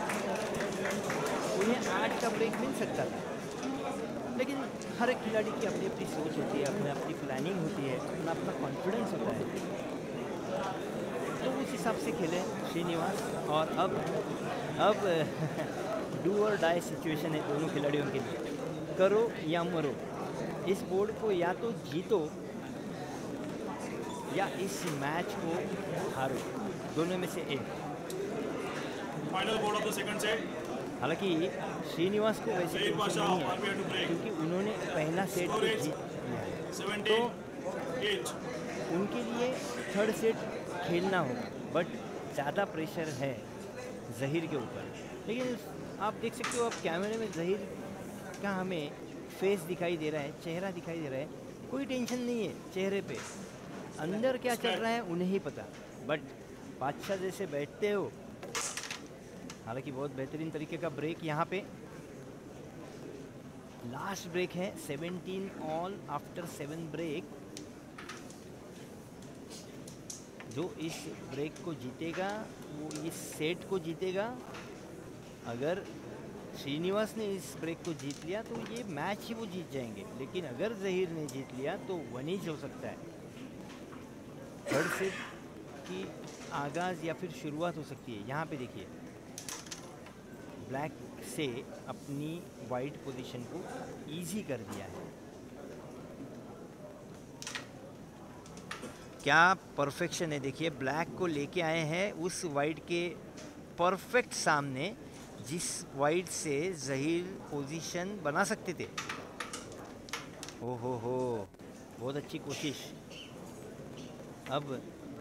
उन्हें 8 का ब्रेक मिल सकता था। लेकिन हर एक खिलाड़ी की अपनी अपनी सोच होती है, अपनी अपनी प्लानिंग होती है, अपना अपना कॉन्फिडेंस होता है, तो उस हिसाब से खेले श्रीनिवास। और अब डू और डाई सिचुएशन है दोनों खिलाड़ियों के लिए, करो या मरो। इस बोर्ड को या तो जीतो या इस मैच को हारो, दोनों में से एक। Final board of the second set. हालांकि श्रीनिवास को वैसे टेंशन नहीं है क्योंकि उन्होंने पहला सेट तो जीत लिया है, तो उनके लिए थर्ड सेट खेलना होगा। बट ज़्यादा प्रेशर है ज़हीर के ऊपर। लेकिन आप देख सकते हो, अब कैमरे में ज़हीर का हमें फेस दिखाई दे रहा है, चेहरा दिखाई दे रहा है, कोई टेंशन नहीं है चेहरे पे। अंदर क्या चल रहा है उन्हें ही पता। बट बादशाह जैसे बैठते हो। हालांकि बहुत बेहतरीन तरीके का ब्रेक यहाँ पे, लास्ट ब्रेक है। 17 ऑल आफ्टर 7 ब्रेक। जो इस ब्रेक को जीतेगा वो इस सेट को जीतेगा। अगर श्रीनिवास ने इस ब्रेक को जीत लिया तो ये मैच ही वो जीत जाएंगे। लेकिन अगर ज़हीर ने जीत लिया तो वनीज हो सकता है। थर्ड सेट की आगाज़ या फिर शुरुआत हो सकती है। यहाँ पे देखिए, ब्लैक से अपनी वाइट पोजीशन को इजी कर दिया है। क्या परफेक्शन है, देखिए ब्लैक को लेके आए हैं उस वाइट के परफेक्ट सामने जिस वाइट से ज़हीर पोजीशन बना सकते थे। हो बहुत अच्छी कोशिश। अब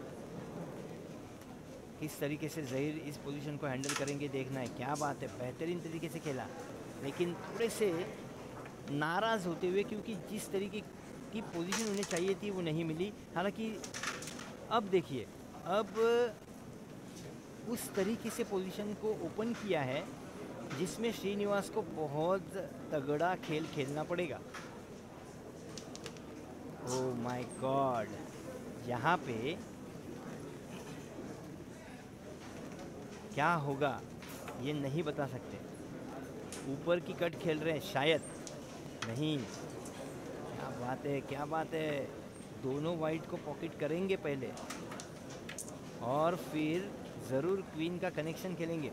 किस तरीके से ज़हीर इस पोजीशन को हैंडल करेंगे देखना है। क्या बात है, बेहतरीन तरीके से खेला, लेकिन थोड़े से नाराज़ होते हुए क्योंकि जिस तरीके की पोजीशन उन्हें चाहिए थी वो नहीं मिली। हालांकि अब देखिए, अब उस तरीके से पोजीशन को ओपन किया है जिसमें श्रीनिवास को बहुत तगड़ा खेल खेलना पड़ेगा। ओह माय गॉड, यहाँ पे क्या होगा ये नहीं बता सकते। ऊपर की कट खेल रहे हैं, शायद नहीं। क्या बात है, क्या बात है। दोनों वाइट को पॉकेट करेंगे पहले और फिर ज़रूर क्वीन का कनेक्शन खेलेंगे।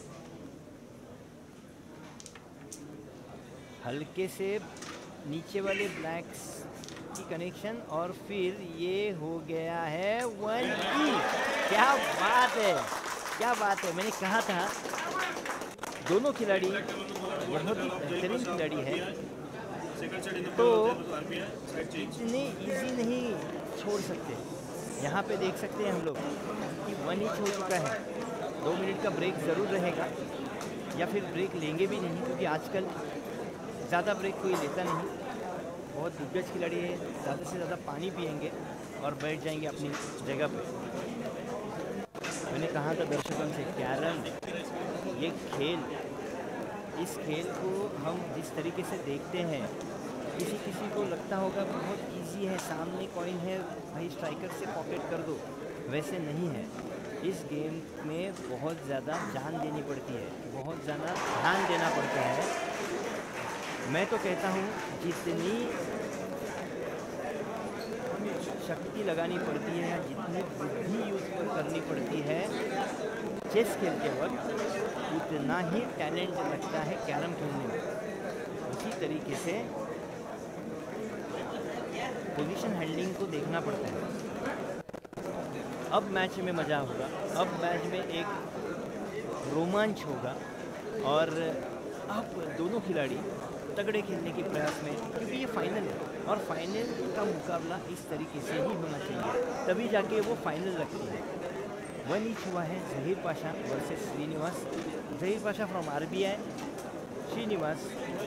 हल्के से नीचे वाले ब्लैक्स की कनेक्शन और फिर ये हो गया है 1E। क्या बात है, क्या बात है। मैंने कहा था दोनों खिलाड़ी बहुत ही बेहतरीन खिलाड़ी है, तो इतने इजी नहीं छोड़ सकते। यहाँ पे देख सकते हैं हम लोग कि 1 इंच हो चुका है। 2 मिनट का ब्रेक ज़रूर रहेगा या फिर ब्रेक लेंगे भी नहीं, क्योंकि आजकल ज़्यादा ब्रेक कोई लेता नहीं। बहुत दिग्गज खिलाड़ी है, ज़्यादा से ज़्यादा पानी पिएंगे और बैठ जाएंगे अपनी जगह पे। मैंने कहा था दर्शकों से, कैरम ये खेल, इस खेल को हम जिस तरीके से देखते हैं, किसी को लगता होगा बहुत इजी है, सामने कॉइन है भाई स्ट्राइकर से पॉकेट कर दो, वैसे नहीं है। इस गेम में बहुत ज़्यादा जान देनी पड़ती है, बहुत ज़्यादा ध्यान देना पड़ता है। मैं तो कहता हूँ जितनी शक्ति लगानी पड़ती है या जितनी बुद्धि यूज़ करनी पड़ती है चेस खेलते वक्त, उतना ही टैलेंट लगता है कैरम खेलने में। उसी तरीके से पोजीशन हैंडलिंग को देखना पड़ता है। अब मैच में मज़ा होगा, अब मैच में एक रोमांच होगा और अब दोनों खिलाड़ी तगड़े खेलने के प्रयास में, क्योंकि ये फाइनल है और फाइनल का मुकाबला इस तरीके से ही होना चाहिए, तभी जाके वो फाइनल रखती है। 1 ईच हुआ है Zaheer Pasha versus Srinivas. Zaheer Pasha from RBI, Srinivas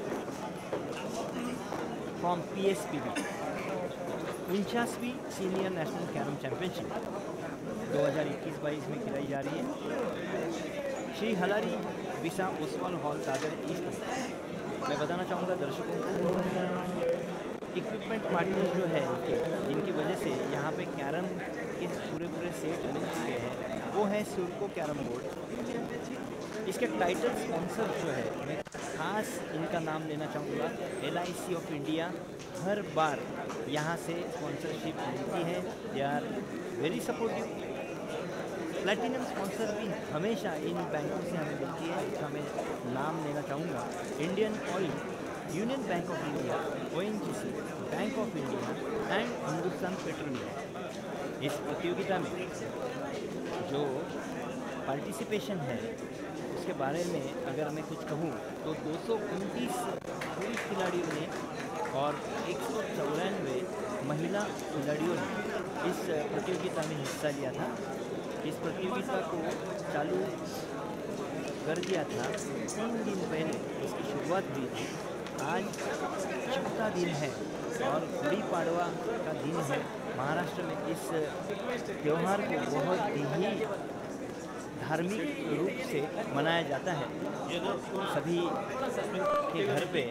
from PSPB। 49वीं सीनियर नेशनल कैरम चैम्पियनशिप 2021-22 में खिलाई जा रही है श्री हलारी विसा ओसवाल हॉल दादर ईस्ट में। मैं बताना चाहूँगा दर्शकों को, इक्विपमेंट पार्टनर्स जो है जिनकी वजह से यहाँ पे कैरम के पूरे सेट मिल चुके हैं, वो है सुरको कैरम बोर्ड। इसके टाइटल स्पॉन्सर जो है, मैं खास इनका नाम लेना चाहूँगा, LIC ऑफ इंडिया। हर बार यहाँ से स्पॉन्सरशिप मिलती है, they are very supportive. Platinum sponsor भी हमेशा इन बैंकों से हमें मिलती है, इसका मैं नाम लेना चाहूँगा, Indian oil, union bank of India, ONGC, bank of India and Hindustan petroleum. इस प्रतियोगिता में जो पार्टिसिपेशन है उसके बारे में अगर मैं कुछ कहूँ तो 229 पुरुष खिलाड़ियों ने और 194 महिला खिलाड़ियों ने इस प्रतियोगिता में हिस्सा लिया था। इस प्रतियोगिता को चालू कर दिया था 3 दिन पहले, इसकी शुरुआत हुई थी। आज 4था दिन है और गुड़ी पाड़वा का दिन है। महाराष्ट्र में इस त्यौहार को बहुत ही धार्मिक रूप से मनाया जाता है। सभी के घर पे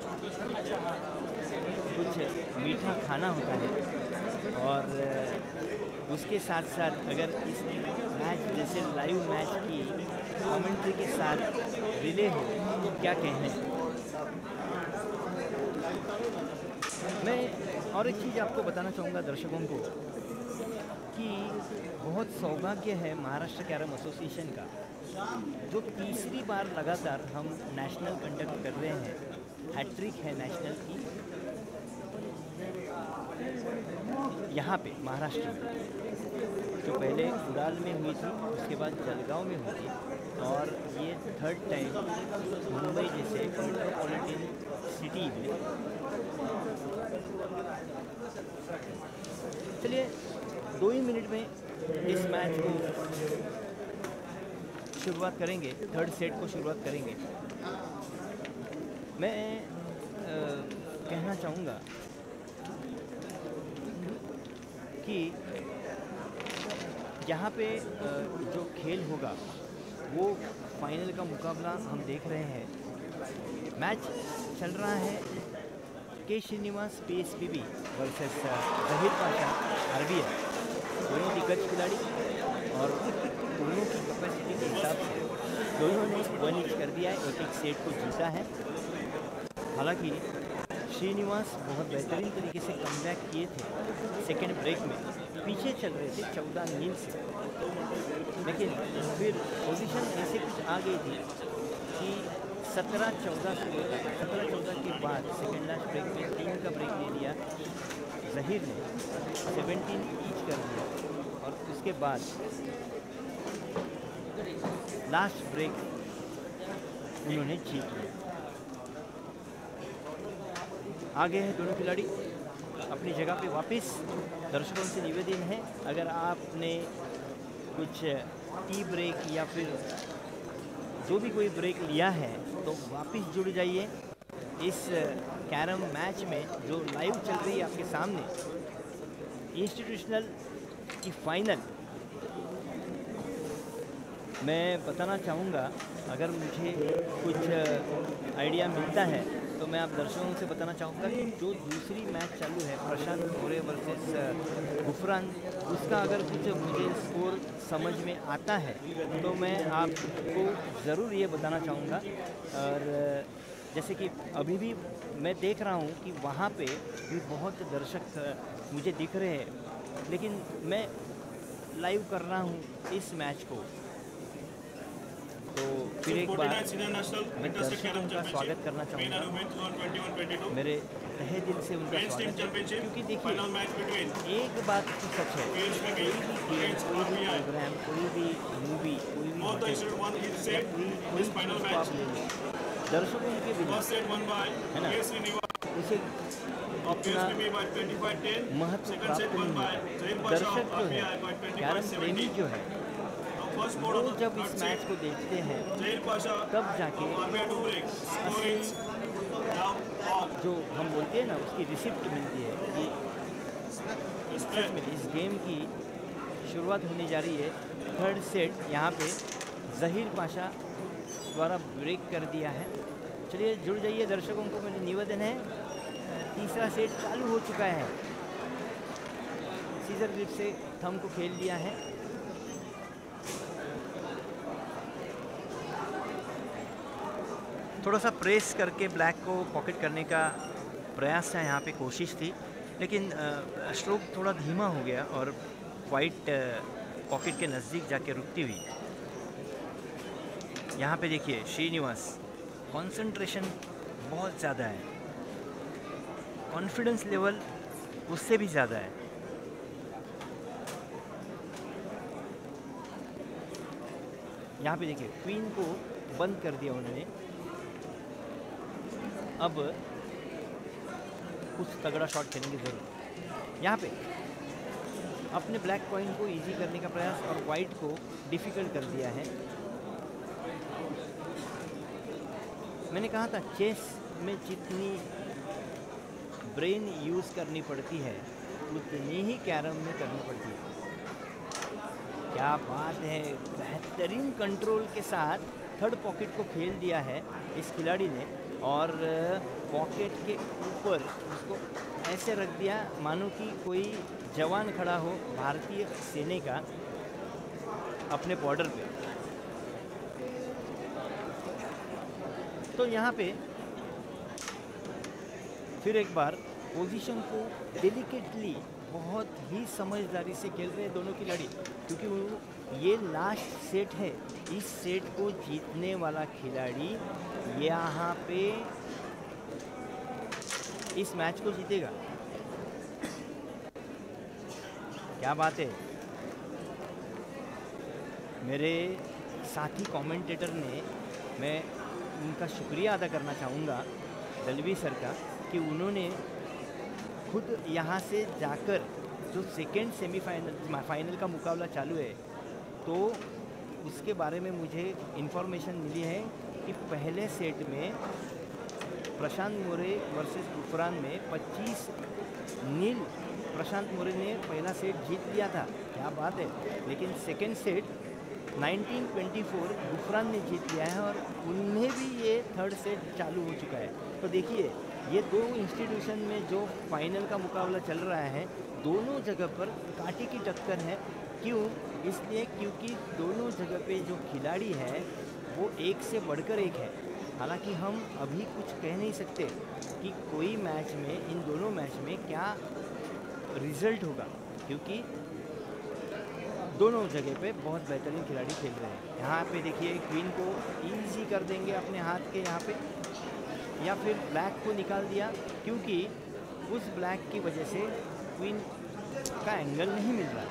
कुछ मीठा खाना होता है और उसके साथ साथ अगर इस मैच जैसे लाइव मैच की कमेंट्री के साथ रिले हो तो क्या कहने। मैं और एक चीज़ आपको बताना चाहूँगा दर्शकों को कि बहुत सौभाग्य है महाराष्ट्र कैरम एसोसिएशन का, जो तीसरी बार लगातार हम नेशनल कंडक्ट कर रहे हैं। हैट्रिक है नेशनल की यहाँ पे महाराष्ट्र में, जो पहले उड़ाल में हुई थी, उसके बाद जलगांव में हुई थी और ये 3rd टाइम मुंबई जैसे मेट्रोपॉलिटन सिटी में। चलिए 2 ही मिनट में इस मैच को शुरुआत करेंगे, 3rd सेट को शुरुआत करेंगे। मैं कहना चाहूँगा कि यहाँ पे जो खेल होगा वो फाइनल का मुकाबला हम देख रहे हैं। मैच चल रहा है के Srinivas PSPB versus Zaheer Pasha RBI। दोनों दिग्गज खिलाड़ी और दोनों की कैपेसिटी के हिसाब से दोनों ने 1 ईच कर दिया है, एक सेट को जीता है। हालांकि श्रीनिवास बहुत बेहतरीन तरीके से कमबैक किए थे सेकेंड ब्रेक में, पीछे चल रहे थे 14 नील से, लेकिन फिर पोजीशन ऐसे कुछ आ गई थी कि 17-14 के बाद सेकेंड लास्ट ब्रेक में 3 का ब्रेक ले लिया ज़हीर ने, 17 ईच कर दिया और उसके बाद लास्ट ब्रेक उन्होंने जीत लिया। आगे हैं दोनों खिलाड़ी अपनी जगह पे वापस। दर्शकों से निवेदन है, अगर आपने कुछ टी ब्रेक या फिर जो भी कोई ब्रेक लिया है तो वापस जुड़ जाइए इस कैरम मैच में जो लाइव चल रही है आपके सामने। इंस्टीट्यूशनल की फाइनल मैं बताना चाहूँगा, अगर मुझे कुछ आइडिया मिलता है तो मैं आप दर्शकों से बताना चाहूँगा कि जो दूसरी मैच चालू है प्रशांत मोरे वर्सेस गुफरान, उसका अगर कुछ मुझे स्कोर समझ में आता है तो मैं आपको ज़रूर ये बताना चाहूँगा। और जैसे कि अभी भी मैं देख रहा हूँ कि वहाँ पे भी बहुत दर्शक मुझे दिख रहे हैं, लेकिन मैं लाइव कर रहा हूँ इस मैच को, तो फिर एक बार सीनियर नेशनल मैं दर्शकों का स्वागत करना चाहूँगा, मेरे तहे दिल से उनका स्वागत है, क्योंकि देखिए एक बात तो सच है, कोई भी गेम, कोई भी प्रोग्राम, कोई भी मूवी, कोई भी नाटक या कोई चीज़ को आप ले लो, दर्शकों के बिना, है ना, उसे अपना महत्व प्राप्त नहीं होता। दर्शक जो है, कैरम प्रेमी जो है, वो जब इस मैच को देखते हैं तब जाके जो हम बोलते हैं ना उसकी रिसिप्ट मिलती है कि सच में इस गेम की शुरुआत होने जा रही है। थर्ड सेट यहाँ पे ज़हीर पाशा द्वारा ब्रेक कर दिया है। चलिए जुड़ जाइए, दर्शकों को मेरा निवेदन है। तीसरा सेट चालू हो चुका है। सीजर ग्रिप से थम को खेल लिया है। थोड़ा सा प्रेस करके ब्लैक को पॉकेट करने का प्रयास था, यहाँ पे कोशिश थी, लेकिन स्ट्रोक थोड़ा धीमा हो गया और वाइट पॉकेट के नज़दीक जाके रुकती हुई। यहाँ पे देखिए श्रीनिवास, कंसंट्रेशन बहुत ज़्यादा है, कॉन्फिडेंस लेवल उससे भी ज़्यादा है। यहाँ पे देखिए क्वीन को बंद कर दिया उन्होंने। अब कुछ तगड़ा शॉट खेलेंगे ज़रूर। यहाँ पे अपने ब्लैक कॉइन को इजी करने का प्रयास और वाइट को डिफ़िकल्ट कर दिया है। मैंने कहा था चेस में जितनी ब्रेन यूज़ करनी पड़ती है उतनी ही कैरम में करनी पड़ती है। क्या बात है, बेहतरीन कंट्रोल के साथ थर्ड पॉकेट को खेल दिया है इस खिलाड़ी ने और पॉकेट के ऊपर उसको ऐसे रख दिया मानो कि कोई जवान खड़ा हो भारतीय सेना का अपने बॉर्डर पे। तो यहाँ पे फिर एक बार पोजीशन को डेलिकेटली बहुत ही समझदारी से खेल रहे हैं दोनों खिलाड़ी, क्योंकि वो ये लास्ट सेट है। इस सेट को जीतने वाला खिलाड़ी यहाँ पे इस मैच को जीतेगा। क्या बात है। मेरे साथी कमेंटेटर ने, मैं उनका शुक्रिया अदा करना चाहूँगा दलवी सर का, कि उन्होंने खुद यहाँ से जाकर जो सेकेंड सेमीफाइनल फाइनल का मुकाबला चालू है तो उसके बारे में मुझे इन्फॉर्मेशन मिली है कि पहले सेट में प्रशांत मोरे वर्सेस गुफरान में 25-0 प्रशांत मोरे ने पहला सेट जीत लिया था। क्या बात है। लेकिन सेकेंड सेट 19-24 गुफरान ने जीत लिया है और उनमें भी ये थर्ड सेट चालू हो चुका है। तो देखिए ये दो इंस्टीट्यूशन में जो फाइनल का मुकाबला चल रहा है दोनों जगह पर कांटे की टक्कर है। क्यों? इसलिए क्योंकि दोनों जगह पे जो खिलाड़ी है वो एक से बढ़कर एक है। हालांकि हम अभी कुछ कह नहीं सकते कि कोई मैच में, इन दोनों मैच में क्या रिजल्ट होगा, क्योंकि दोनों जगह पे बहुत बेहतरीन खिलाड़ी खेल रहे हैं। यहाँ पे देखिए क्वीन को इजी कर देंगे अपने हाथ के यहाँ पे, या फिर ब्लैक को निकाल दिया क्योंकि उस ब्लैक की वजह से क्वीन का एंगल नहीं मिल रहा है।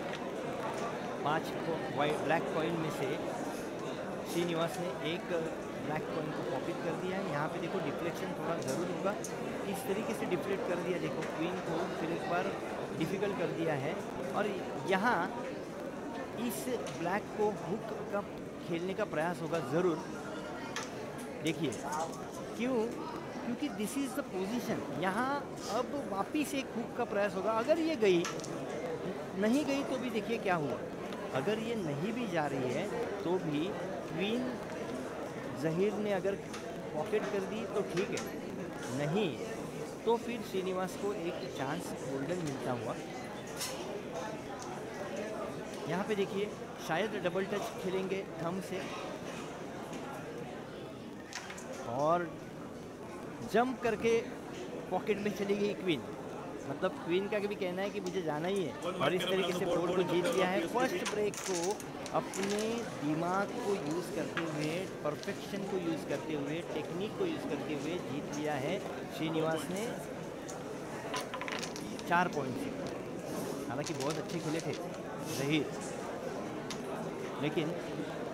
5 ब्लैक कॉइन में से श्रीनिवास ने एक ब्लैक कॉइन को पॉकेट कर दिया है। यहाँ पे देखो डिफ्लेक्शन थोड़ा ज़रूर होगा, इस तरीके से डिफ्लेक्ट कर दिया। देखो क्वीन को फिर एक बार डिफ़िकल्ट कर दिया है और यहाँ इस ब्लैक को हुक का खेलने का प्रयास होगा ज़रूर। देखिए क्यों? क्योंकि दिस इज़ द पोजीशन। यहाँ अब वापिस एक हुक का प्रयास होगा। अगर ये गई, नहीं गई तो भी देखिए क्या हुआ। अगर ये नहीं भी जा रही है तो भी क्वीन ज़हीर ने अगर पॉकेट कर दी तो ठीक है, नहीं तो फिर श्रीनिवास को एक चांस गोल्डन मिलता हुआ। यहाँ पे देखिए शायद डबल टच खेलेंगे थंब से और जंप करके पॉकेट में चली गई क्वीन। मतलब क्वीन का भी कहना है कि मुझे जाना ही है और इस तरीके से बोर्ड को जीत लिया है। फर्स्ट ब्रेक को अपने दिमाग को यूज़ करते हुए परफेक्शन को यूज़ करते हुए, टेक्निक को यूज़ करते हुए जीत लिया है श्रीनिवास ने 4 पॉइंट से। हालांकि बहुत अच्छे खेले थे ज़हीर, लेकिन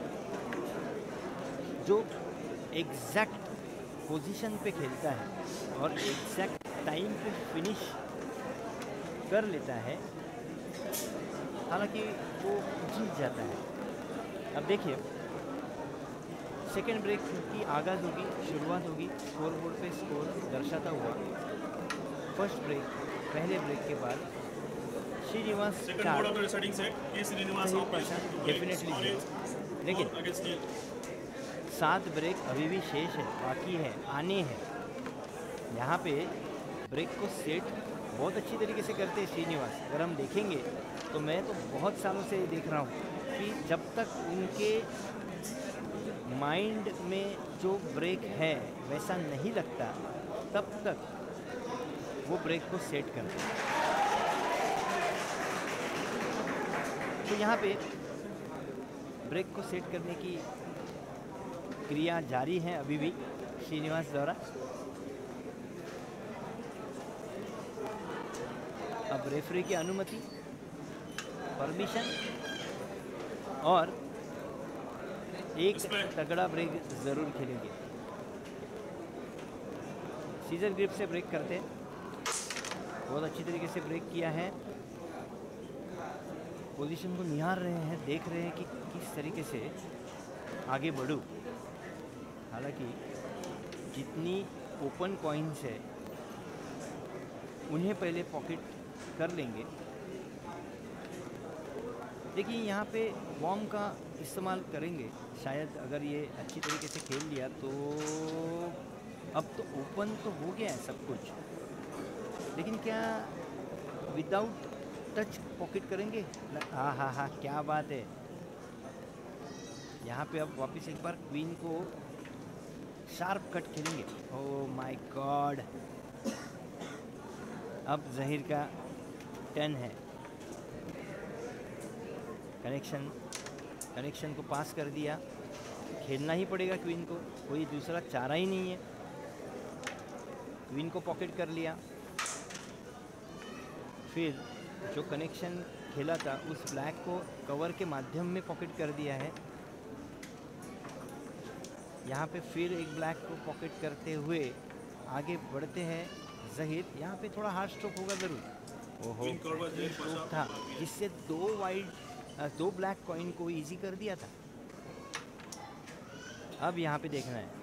जो एग्जैक्ट पोजीशन पे खेलता है और एग्जैक्ट टाइम पे फिनिश कर लेता है, हालांकि वो जीत जाता है। अब देखिए सेकेंड ब्रेक की आगाज़ होगी, शुरुआत होगी, स्कोर बोर्ड पे स्कोर दर्शाता हुआ। फर्स्ट ब्रेक, पहले ब्रेक के बाद श्रीनिवास 4, डेफिनेटली 0, लेकिन 7 ब्रेक अभी भी शेष है, बाकी है, आने हैं। यहाँ पे ब्रेक को सेट बहुत अच्छी तरीके से करते हैं श्रीनिवास। अगर हम देखेंगे तो मैं तो बहुत सालों से देख रहा हूँ कि जब तक उनके माइंड में जो ब्रेक है वैसा नहीं लगता, तब तक वो ब्रेक को सेट करते हैं। तो यहाँ पे ब्रेक को सेट करने की क्रिया जारी है अभी भी श्रीनिवास द्वारा। अब रेफरी की अनुमति, परमिशन और एक तगड़ा ब्रेक ज़रूर खेलेंगे। सीजर ग्रिप से ब्रेक करते हैं, बहुत अच्छी तरीके से ब्रेक किया है। पोजीशन को निहार रहे हैं, देख रहे हैं कि किस तरीके से आगे बढ़ूं। हालांकि जितनी ओपन कॉइन्स है उन्हें पहले पॉकेट कर लेंगे। देखिए यहाँ पे वॉर्म का इस्तेमाल करेंगे शायद। अगर ये अच्छी तरीके से खेल लिया तो अब तो ओपन तो हो गया है सब कुछ, लेकिन क्या विदाउट टच पॉकेट करेंगे? हाँ हाँ हाँ, क्या बात है। यहाँ पे अब वापस एक बार क्वीन को शार्प कट खेलेंगे। ओह माय गॉड, अब ज़हीर का 10 है। कनेक्शन को पास कर दिया, खेलना ही पड़ेगा क्वीन को, कोई दूसरा चारा ही नहीं है। क्वीन को पॉकेट कर लिया, फिर जो कनेक्शन खेला था उस ब्लैक को कवर के माध्यम में पॉकेट कर दिया है। यहाँ पे फिर एक ब्लैक को पॉकेट करते हुए आगे बढ़ते हैं ज़हीर। यहाँ पे थोड़ा हार्ड स्ट्रोक होगा ज़रूर। ओहो, स्ट्रोक था जिससे 2 ब्लैक कॉइन को इजी कर दिया था। अब यहाँ पे देखना है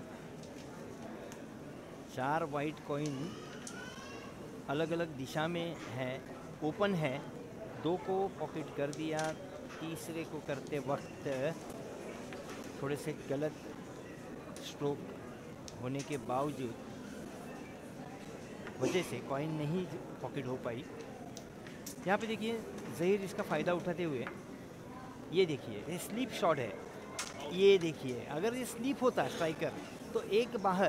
4 वाइट कॉइन अलग अलग दिशा में है, ओपन है। 2 को पॉकेट कर दिया, तीसरे को करते वक्त थोड़े से गलत स्ट्रोक होने के बावजूद वजह से कॉइन नहीं पॉकेट हो पाई। यहाँ पे देखिए ज़हीर इसका फ़ायदा उठाते हुए, ये देखिए ये स्लीप शॉट है। ये देखिए अगर ये स्लीप होता स्ट्राइकर तो एक बाहर,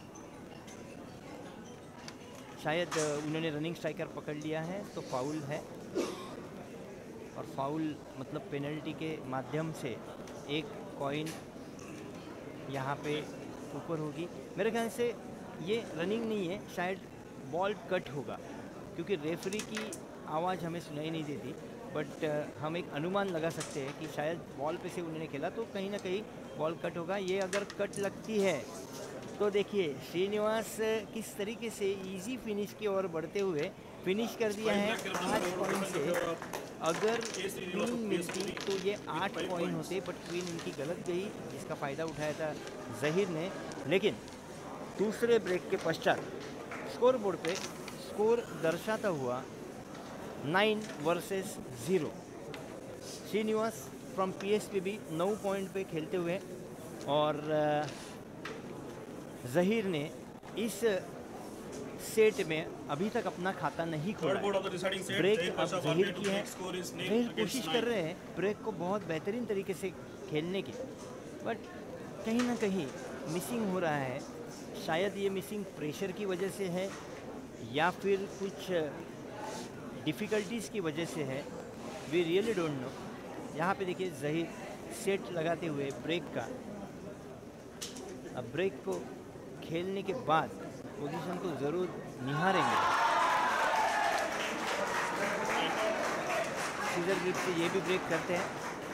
शायद उन्होंने रनिंग स्ट्राइकर पकड़ लिया है तो फाउल है, और फाउल मतलब पेनल्टी के माध्यम से एक कॉइन यहाँ पे ऊपर होगी। मेरे ख्याल से ये रनिंग नहीं है, शायद बॉल कट होगा, क्योंकि रेफरी की आवाज़ हमें सुनाई नहीं देती। बट हम एक अनुमान लगा सकते हैं कि शायद बॉल पे से उन्होंने खेला तो कहीं ना कहीं बॉल कट होगा। ये अगर कट लगती है तो देखिए श्रीनिवास किस तरीके से इजी फिनिश की ओर बढ़ते हुए फिनिश कर दिया है 5 पॉइंट से। अगर क्वीन मिलती तो ये 8 पॉइंट होते, बट क्वीन इनकी गलत गई, जिसका फ़ायदा उठाया था ज़हीर ने। लेकिन दूसरे ब्रेक के पश्चात स्कोर बोर्ड पे स्कोर दर्शाता हुआ 9 versus 0। Srinivas from PSPB 9 point पे खेलते हुए, और ज़हीर ने इस सेट में अभी तक अपना खाता नहीं खोला। ब्रेक अब ज़हीर की है। ज़हीर कोशिश कर रहे हैं ब्रेक को बहुत बेहतरीन तरीके से खेलने की, बट कहीं ना कहीं मिसिंग हो रहा है। शायद ये मिसिंग प्रेशर की वजह से है या फिर कुछ डिफ़िकल्टीज़ की वजह से है, वी रियली डोंट नो। यहाँ पे देखिए ज़हीर सेट लगाते हुए ब्रेक का अब ब्रेक को खेलने के बाद पोजीशन को ज़रूर निहारेंगे। सीजर ग्रिप से ये भी ब्रेक करते हैं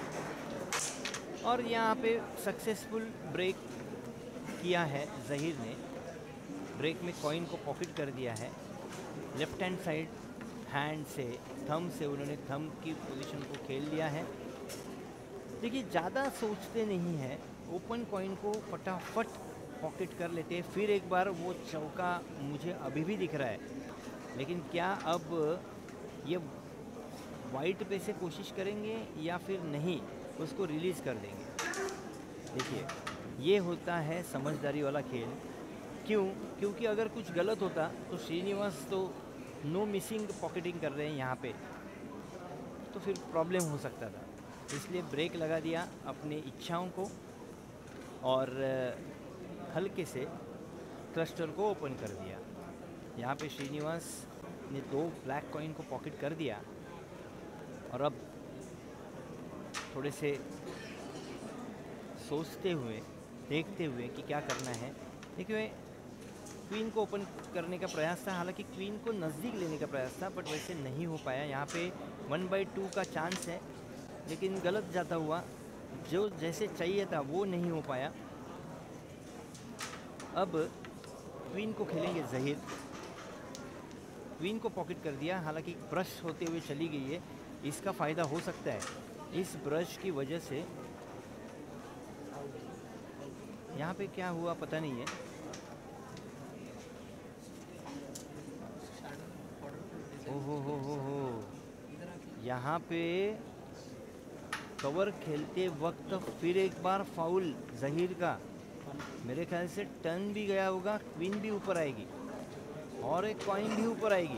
और यहाँ पे सक्सेसफुल ब्रेक किया है ज़हीर ने। ब्रेक में कॉइन को पॉकेट कर दिया है। लेफ्ट हैंड साइड हैंड से थंब से उन्होंने थंब की पोजीशन को खेल लिया है। देखिए ज़्यादा सोचते नहीं हैं, ओपन कॉइन को फटाफट पॉकेट कर लेते हैं। फिर एक बार वो चौका मुझे अभी भी दिख रहा है, लेकिन क्या अब ये वाइट पे से कोशिश करेंगे या फिर नहीं, उसको रिलीज़ कर देंगे। देखिए ये होता है समझदारी वाला खेल। क्यों? क्योंकि अगर कुछ गलत होता तो श्रीनिवास तो नो मिसिंग पॉकेटिंग कर रहे हैं यहाँ पे, तो फिर प्रॉब्लम हो सकता था। इसलिए ब्रेक लगा दिया अपनी इच्छाओं को और हल्के से क्लस्टर को ओपन कर दिया। यहाँ पे श्रीनिवास ने 2 ब्लैक कॉइन को पॉकेट कर दिया और अब थोड़े से सोचते हुए देखते हुए कि क्या करना है। देखिए क्वीन को ओपन करने का प्रयास था, हालांकि क्वीन को नज़दीक लेने का प्रयास था, बट वैसे नहीं हो पाया। यहाँ पे 1/2 का चांस है, लेकिन गलत जाता हुआ, जो जैसे चाहिए था वो नहीं हो पाया। अब क्वीन को खेलेंगे ज़हीर। क्वीन को पॉकेट कर दिया, हालांकि ब्रश होते हुए चली गई है। इसका फ़ायदा हो सकता है। इस ब्रश की वजह से यहाँ पे क्या हुआ पता नहीं है। हो यहाँ पे कवर खेलते वक्त फिर एक बार फाउल ज़हीर का। मेरे ख्याल से टर्न भी गया होगा, क्वीन भी ऊपर आएगी और एक कॉइन भी ऊपर आएगी।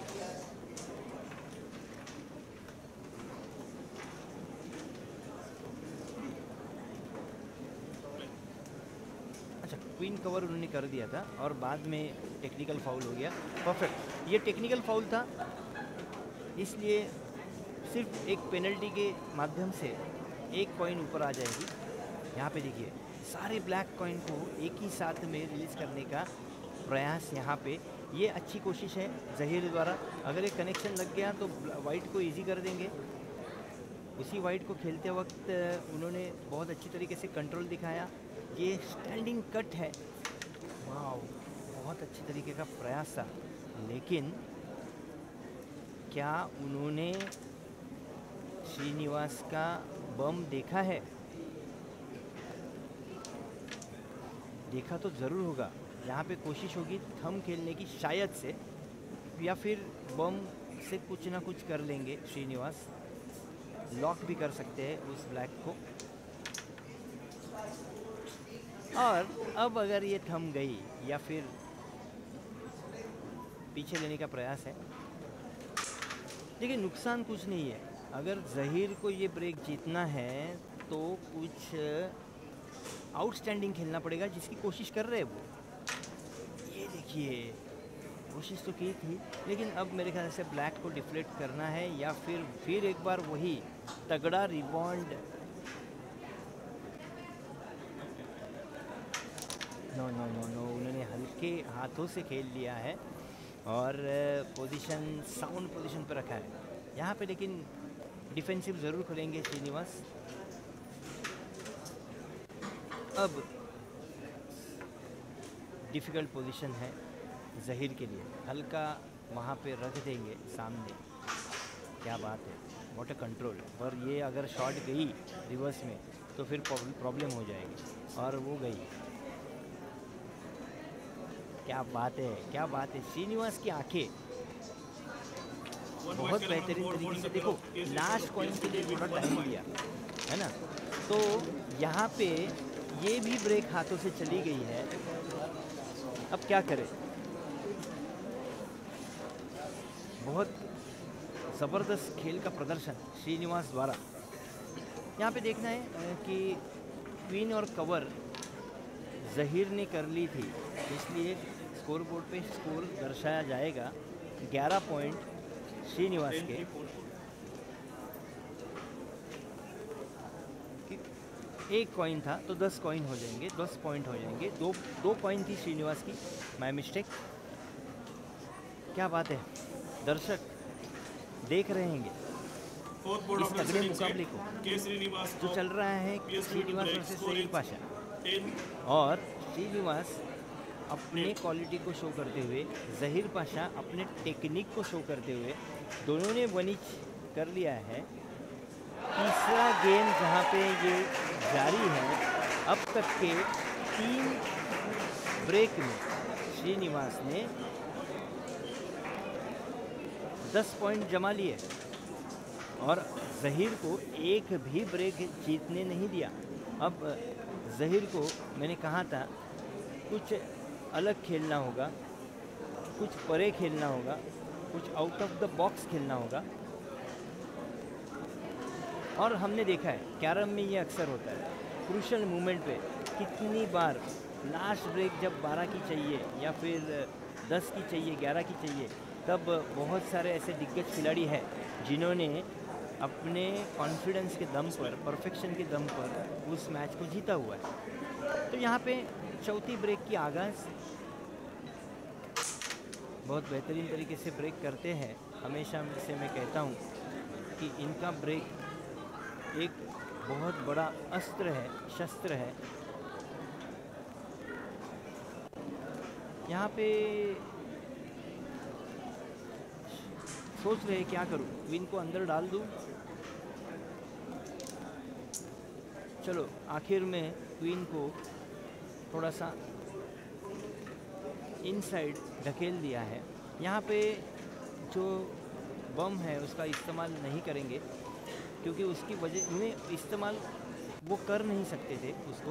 अच्छा, क्वीन कवर उन्होंने कर दिया था और बाद में टेक्निकल फाउल हो गया। परफेक्ट, ये टेक्निकल फाउल था, इसलिए सिर्फ एक पेनल्टी के माध्यम से एक कॉइन ऊपर आ जाएगी। यहाँ पे देखिए सारे ब्लैक कॉइन को एक ही साथ में रिलीज़ करने का प्रयास यहाँ पे, ये अच्छी कोशिश है ज़हीर द्वारा। अगर एक कनेक्शन लग गया तो वाइट को इजी कर देंगे। उसी वाइट को खेलते वक्त उन्होंने बहुत अच्छी तरीके से कंट्रोल दिखाया। ये स्टैंडिंग कट है, वाह, बहुत अच्छी तरीके का प्रयास था। लेकिन क्या उन्होंने श्रीनिवास का बम देखा है? देखा तो ज़रूर होगा। यहाँ पे कोशिश होगी थंब खेलने की शायद से, या फिर बम से कुछ ना कुछ कर लेंगे श्रीनिवास। लॉक भी कर सकते हैं उस ब्लैक को। और अब अगर ये थम गई या फिर पीछे लेने का प्रयास है, देखिए नुकसान कुछ नहीं है। अगर ज़हीर को ये ब्रेक जीतना है तो कुछ आउटस्टैंडिंग खेलना पड़ेगा, जिसकी कोशिश कर रहे हैं वो। ये देखिए कोशिश तो की थी, लेकिन अब मेरे ख्याल से ब्लैक को डिफ्लेक्ट करना है या फिर एक बार वही तगड़ा rebound. No no no no, उन्होंने हल्के हाथों से खेल लिया है और पोजीशन साउंड पोजीशन पर रखा है यहाँ पे। लेकिन डिफेंसिव ज़रूर करेंगे श्रीनिवास। अब डिफ़िकल्ट पोजीशन है ज़हीर के लिए, हल्का वहाँ पे रख देंगे सामने। क्या बात है, व्हाट अ कंट्रोल। पर ये अगर शॉट गई रिवर्स में तो फिर प्रॉब्लम हो जाएगी, और वो गई। क्या बात है, क्या बात है। श्रीनिवास की आंखें बहुत बेहतरीन तरीके से, देखो लास्ट कॉइन के लिए थोड़ा टाइम लिया है ना, तो यहाँ पे ये भी ब्रेक हाथों से चली गई है। अब क्या करें, बहुत ज़बरदस्त खेल का प्रदर्शन श्रीनिवास द्वारा। यहाँ पे देखना है कि क्वीन और कवर ज़हीर ने कर ली थी, इसलिए स्कोर बोर्ड पे स्कोर दर्शाया जाएगा 11 पॉइंट श्रीनिवास के। एक कॉइन था तो 10 कॉइन हो जाएंगे, 10 पॉइंट हो जाएंगे। दो कॉइन थी श्रीनिवास की, माय मिस्टेक। क्या बात है, दर्शक देख रहे हैं Fourth board इस of तगड़े setting मुकाबले set. को K. Srinivas जो of चल रहा है PSV Srinivas break versus scoring Zaheer Pasha. 10. और श्रीनिवास अपने क्वालिटी को शो करते हुए, जहीर पाशा अपने टेक्निक को शो करते हुए, दोनों ने वन ईच कर लिया है। तीसरा गेम जहाँ पे ये जारी है, अब तक के 3 ब्रेक में श्रीनिवास ने 10 पॉइंट जमा लिए और जहीर को एक भी ब्रेक जीतने नहीं दिया। अब जहीर को मैंने कहा था कुछ अलग खेलना होगा, कुछ परे खेलना होगा, कुछ आउट ऑफ द बॉक्स खेलना होगा। और हमने देखा है कैरम में ये अक्सर होता है, क्रूशल मोमेंट पे कितनी बार लास्ट ब्रेक जब 12 की चाहिए या फिर 10 की चाहिए, 11 की चाहिए, तब बहुत सारे ऐसे दिग्गज खिलाड़ी हैं जिन्होंने अपने कॉन्फिडेंस के दम पर, परफेक्शन के दम पर उस मैच को जीता हुआ है। तो यहाँ पे चौथी ब्रेक की आगाज़ बहुत बेहतरीन तरीके से ब्रेक करते हैं। हमेशा से मैं कहता हूँ कि इनका ब्रेक एक बहुत बड़ा अस्त्र है, शस्त्र है। यहाँ पे सोच रहे क्या करूँ, क्वीन को अंदर डाल दूँ। चलो आखिर में क्वीन को थोड़ा सा इनसाइड ढकेल दिया है। यहाँ पे जो बम है उसका इस्तेमाल नहीं करेंगे क्योंकि उसकी वजह में इस्तेमाल वो कर नहीं सकते थे उसको।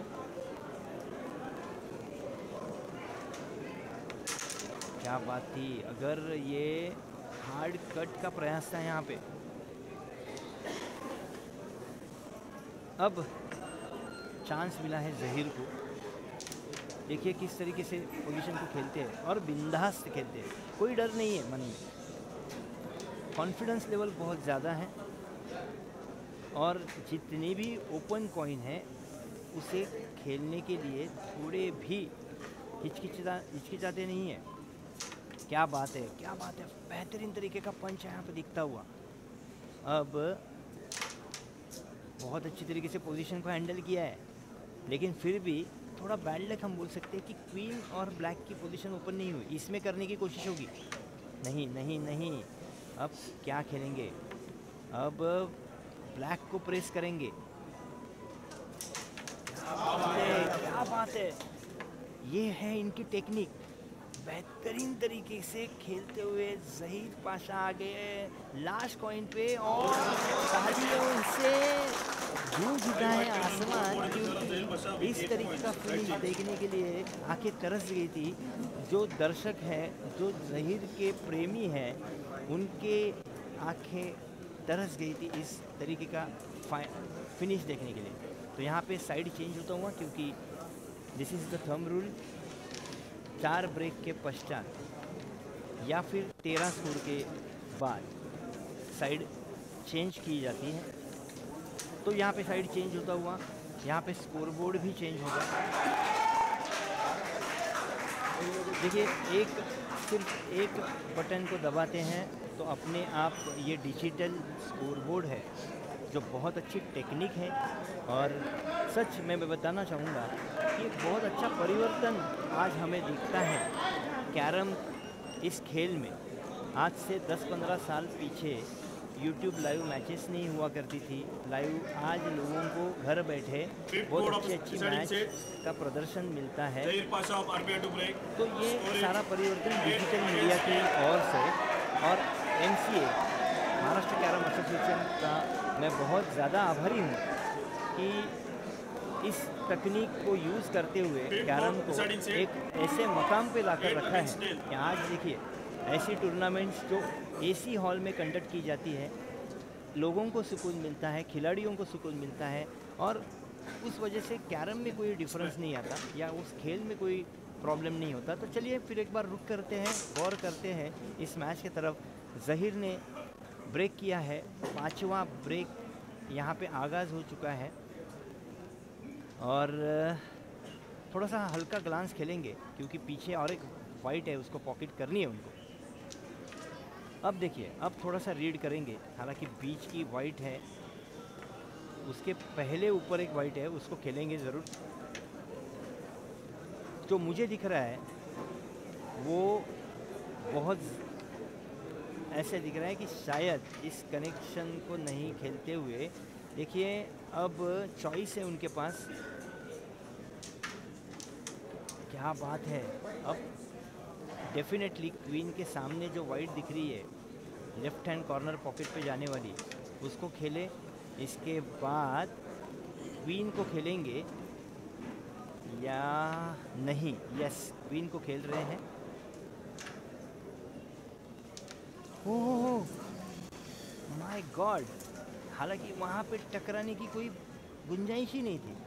क्या बात थी, अगर ये हार्ड कट का प्रयास था यहाँ पे। अब चांस मिला है जहीर को। देखिए किस तरीके से पोजीशन को खेलते हैं और बिंदास खेलते हैं, कोई डर नहीं है मन में, कॉन्फिडेंस लेवल बहुत ज़्यादा है। और जितने भी ओपन कॉइन है उसे खेलने के लिए थोड़े भी हिचकिचाते नहीं है। क्या बात है, क्या बात है, बेहतरीन तरीके का पंच यहाँ पे दिखता हुआ। अब बहुत अच्छी तरीके से पोजीशन को हैंडल किया है, लेकिन फिर भी थोड़ा बैड लक हम बोल सकते हैं कि क्वीन और ब्लैक की पोजीशन ओपन नहीं हुई। इसमें करने की कोशिश होगी, नहीं नहीं नहीं। अब क्या खेलेंगे, अब ब्लैक को प्रेस करेंगे। क्या बात है, ये है इनकी टेक्निक। बेहतरीन तरीके से खेलते हुए जहीर पाशा आ गए लास्ट कॉइन पे और तालियों से गूंज उठा है आसमान, क्योंकि इस तरीके का फिनिश देखने के लिए आंखें तरस गई थी। जो दर्शक है, जो जहीर के प्रेमी हैं, उनके आंखें तरस गई थी इस तरीके का फिनिश देखने के लिए। तो यहाँ पे साइड चेंज होता हुआ, क्योंकि this is the thumb rule. 4 break के पश्चात या फिर 13 स्कोर के बाद साइड चेंज की जाती है। तो यहाँ पे साइड चेंज होता हुआ, यहाँ पे स्कोर बोर्ड भी चेंज होगा। देखिए सिर्फ एक बटन को दबाते हैं तो अपने आप ये डिजिटल स्कोर बोर्ड है, जो बहुत अच्छी टेक्निक है। और सच में मैं बताना चाहूँगा कि बहुत अच्छा परिवर्तन आज हमें दिखता है कैरम इस खेल में। आज से 10-15 साल पीछे यूट्यूब लाइव मैचेस नहीं हुआ करती थी। लाइव आज लोगों को घर बैठे बहुत अच्छी मैच का प्रदर्शन मिलता है। तो ये सारा परिवर्तन डिजिटल मीडिया की ओर से और MCA महाराष्ट्र कैरम एसोसिएशन का मैं बहुत ज़्यादा आभारी हूँ कि इस तकनीक को यूज़ करते हुए कैरम को एक ऐसे मकाम पे लाकर रखा है कि आज देखिए ऐसी टूर्नामेंट्स जो AC हॉल में कंडक्ट की जाती है, लोगों को सुकून मिलता है, खिलाड़ियों को सुकून मिलता है, और उस वजह से कैरम में कोई डिफरेंस नहीं आता या उस खेल में कोई प्रॉब्लम नहीं होता। तो चलिए फिर एक बार रुक करते हैं, गौर करते हैं इस मैच की तरफ। जहीर ने ब्रेक किया है, 5वां ब्रेक यहाँ पे आगाज़ हो चुका है। और थोड़ा सा हल्का ग्लांस खेलेंगे क्योंकि पीछे और एक वाइट है, उसको पॉकेट करनी है उनको। अब देखिए, अब थोड़ा सा रीड करेंगे, हालांकि बीच की वाइट है, उसके पहले ऊपर एक वाइट है, उसको खेलेंगे ज़रूर। जो मुझे दिख रहा है वो बहुत ऐसे दिख रहा है कि शायद इस कनेक्शन को नहीं खेलते हुए, देखिए अब चॉइस है उनके पास। क्या बात है, अब डेफिनेटली क्वीन के सामने जो वाइट दिख रही है लेफ्ट हैंड कॉर्नर पॉकेट पे जाने वाली, उसको खेले। इसके बाद क्वीन को खेलेंगे या नहीं? यस, क्वीन को खेल रहे हैं। ओह माय गॉड, हालांकि वहाँ पे टकराने की कोई गुंजाइश ही नहीं थी,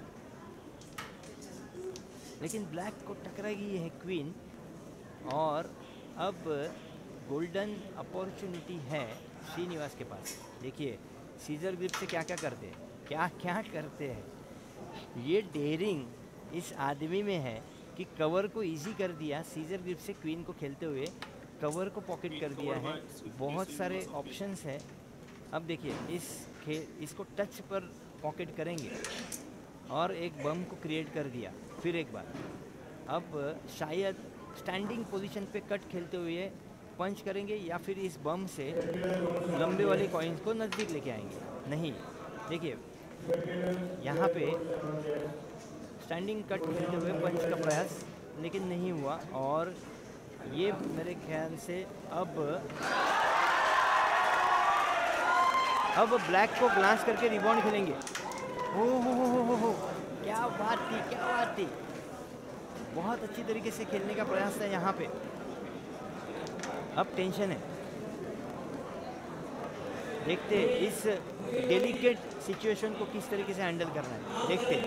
लेकिन ब्लैक को टकरा गई है क्वीन। और अब गोल्डन अपॉर्चुनिटी है श्रीनिवास के पास। देखिए सीजर ग्रिप से क्या क्या करते हैं, क्या क्या करते हैं। ये डेयरिंग इस आदमी में है कि कवर को इजी कर दिया सीजर ग्रिप से, क्वीन को खेलते हुए कवर को पॉकेट कर दिया है। बहुत सारे ऑप्शंस है। अब देखिए इसको टच पर पॉकेट करेंगे और एक बम को क्रिएट कर दिया फिर एक बार। अब शायद स्टैंडिंग पोजीशन पे कट खेलते हुए पंच करेंगे या फिर इस बम से लंबे वाले कॉइन्स को नज़दीक लेके आएंगे। नहीं, देखिए यहाँ पे स्टैंडिंग कट खेलते हुए पंच का प्रयास लेकिन नहीं हुआ, और ये मेरे ख्याल से अब ब्लैक को ग्लांस करके रिबाउंड खेलेंगे। हो, क्या बात थी, क्या बात थी। बहुत अच्छी तरीके से खेलने का प्रयास था यहाँ पे। अब टेंशन है, देखते इस डेलिकेट सिचुएशन को किस तरीके से हैंडल करना है, देखते।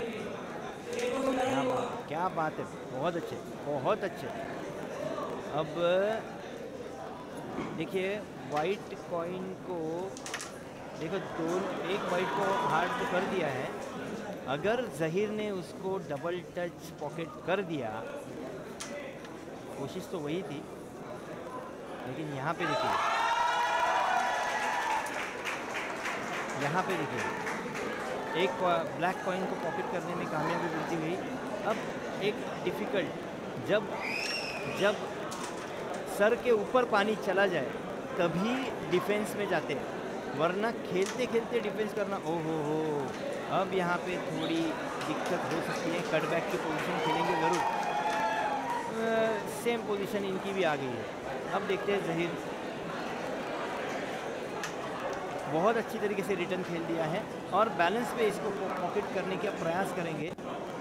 क्या बात है, बहुत अच्छे, बहुत अच्छे। अब देखिए वाइट कॉइन को देखो, एक वाइट को हार्ड तो कर दिया है। अगर ज़हीर ने उसको डबल टच पॉकेट कर दिया, कोशिश तो वही थी, लेकिन यहाँ पे देखिए, यहाँ पे देखिए एक ब्लैक कॉइन को पॉकेट करने में कामयाबी मिलती हुई। अब एक डिफ़िकल्ट, जब सर के ऊपर पानी चला जाए तभी डिफेंस में जाते हैं, वरना खेलते खेलते डिफेंस करना, ओहो हो। अब यहाँ पे थोड़ी दिक्कत हो सकती है। कटबैक की पोजीशन खेलेंगे ज़रूर, सेम पोजीशन इनकी भी आ गई है। अब देखते हैं ज़हीर बहुत अच्छी तरीके से रिटर्न खेल दिया है और बैलेंस पे इसको पॉकेट करने का प्रयास करेंगे।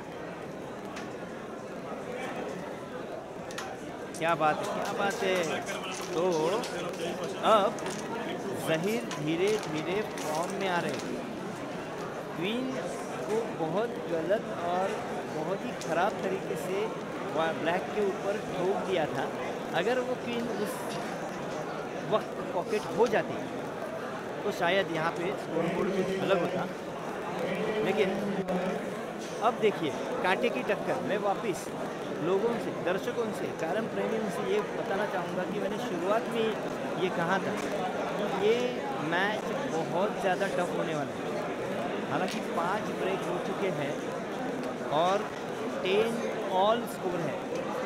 क्या बात है, क्या बात है। तो अब ज़हीर धीरे धीरे फॉर्म में आ रहे हैं। क्वीन को बहुत गलत और बहुत ही ख़राब तरीके से ब्लैक के ऊपर ठोक दिया था। अगर वो क्वीन उस वक्त पॉकेट हो जाती तो शायद यहाँ पे स्कोर बोर्ड कुछ अलग होता। लेकिन अब देखिए कांटे की टक्कर। मैं वापस लोगों से, दर्शकों से, कैरम प्रेमियों से ये बताना चाहूँगा कि मैंने शुरुआत में ये कहा था कि ये मैच बहुत ज़्यादा टफ होने वाला है। हालांकि 5 ब्रेक हो चुके हैं और 10 ऑल स्कोर है।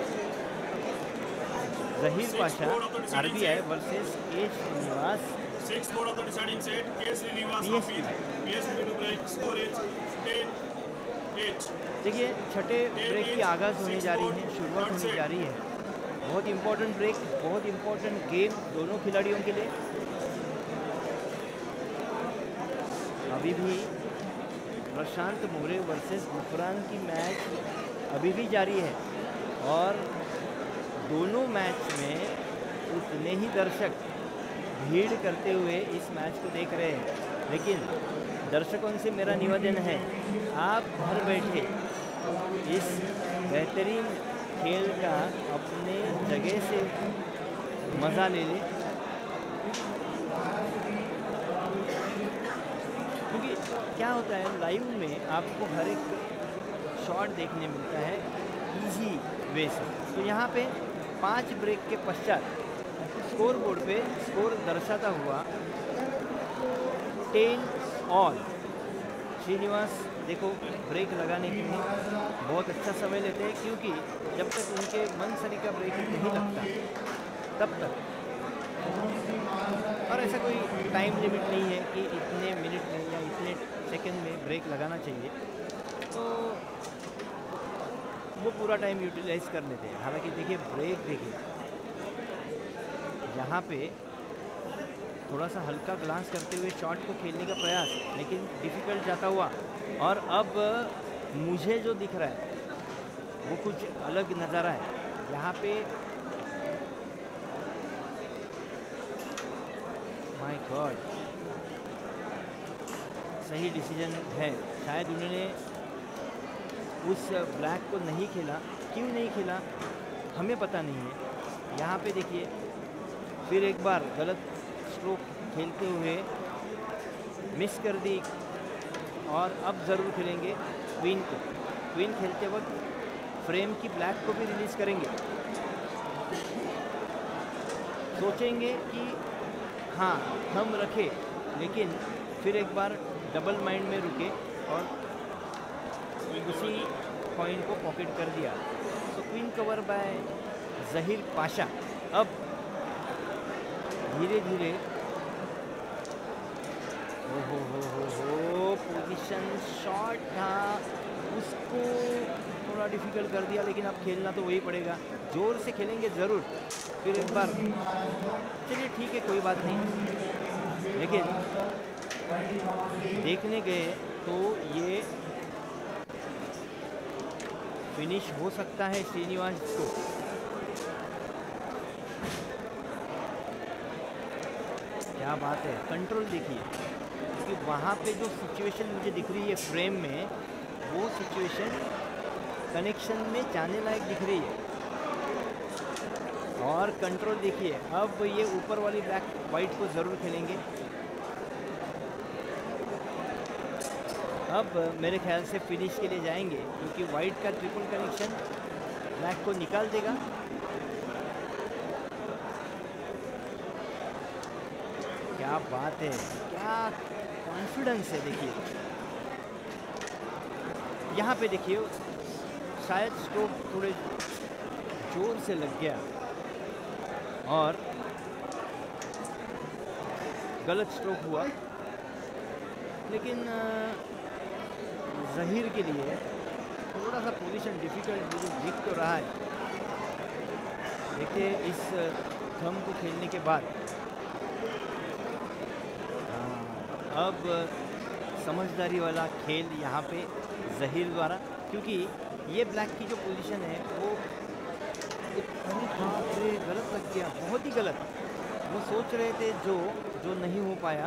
ज़हीर पाशा RBI वर्सेस के श्रीनिवास देखिए छठे ब्रेक की आगाज़ होने जा रही है, शुरुआत होने जा रही है। बहुत इम्पोर्टेंट ब्रेक, बहुत इम्पोर्टेंट गेम दोनों खिलाड़ियों के लिए। अभी भी प्रशांत मोरे वर्सेस गुफरान की मैच अभी भी जारी है और दोनों मैच में उतने ही दर्शक भीड़ करते हुए इस मैच को देख रहे हैं। लेकिन दर्शकों से मेरा निवेदन है, आप घर बैठे इस बेहतरीन खेल का अपने जगह से मज़ा ले लें, क्योंकि क्या होता है लाइव में आपको हर एक शॉट देखने मिलता है इजी वे से। तो यहाँ पे 5 ब्रेक के पश्चात स्कोर बोर्ड पे स्कोर दर्शाता हुआ 10 ऑल। श्रीनिवास देखो ब्रेक लगाने के लिए बहुत अच्छा समय लेते हैं, क्योंकि जब तक उनके मनसरी का ब्रेक नहीं लगता तब तक, और ऐसा कोई टाइम लिमिट नहीं है कि इतने मिनट में या इतने सेकंड में ब्रेक लगाना चाहिए, तो वो पूरा टाइम यूटिलाइज कर लेते हैं। हालांकि देखिए ब्रेक देखिए यहाँ पे थोड़ा सा हल्का ग्लांस करते हुए शॉट को खेलने का प्रयास, लेकिन डिफ़िकल्ट जाता हुआ। और अब मुझे जो दिख रहा है वो कुछ अलग नज़ारा है यहाँ पे। माय गॉड, सही डिसीजन है। शायद उन्होंने उस ब्लैक को नहीं खेला, क्यों नहीं खेला हमें पता नहीं है। यहाँ पे देखिए फिर एक बार गलत स्ट्रोक खेलते हुए मिस कर दी, और अब ज़रूर खेलेंगे क्वीन को। क्वीन खेलते वक्त फ्रेम की ब्लैक को भी रिलीज़ करेंगे, सोचेंगे कि हाँ हम रखे, लेकिन फिर एक बार डबल माइंड में रुके और उसी कॉइन को पॉकेट कर दिया। तो queen cover by Zaheer Pasha. अब धीरे धीरे हो पोजीशन शॉट था, उसको थोड़ा डिफ़िकल्ट कर दिया, लेकिन अब खेलना तो वही पड़ेगा। ज़ोर से खेलेंगे ज़रूर फिर एक बार, चलिए ठीक है कोई बात नहीं। लेकिन देखने गए तो ये फिनिश हो सकता है श्रीनिवास को। क्या बात है, कंट्रोल देखिए, क्योंकि वहाँ पे जो सिचुएशन मुझे दिख रही है फ्रेम में, वो सिचुएशन कनेक्शन में जाने लायक दिख रही है। और कंट्रोल देखिए, अब ये ऊपर वाली ब्लैक वाइट को ज़रूर खेलेंगे। अब मेरे ख्याल से फिनिश के लिए जाएंगे, क्योंकि वाइट का ट्रिपल कनेक्शन ब्लैक को निकाल देगा। क्या बात है, क्या कॉन्फिडेंस है। देखिए यहाँ पे देखिए शायद स्ट्रोक थोड़े जोर से लग गया और गलत स्ट्रोक हुआ, लेकिन ज़हीर के लिए थोड़ा सा पोजीशन डिफ़िकल्ट दिख तो रहा है। देखिए इस थम को खेलने के बाद अब समझदारी वाला खेल यहाँ पे ज़हीर द्वारा, क्योंकि ये ब्लैक की जो पोजीशन है वो गलत लग गया, बहुत ही गलत। वो सोच रहे थे जो नहीं हो पाया।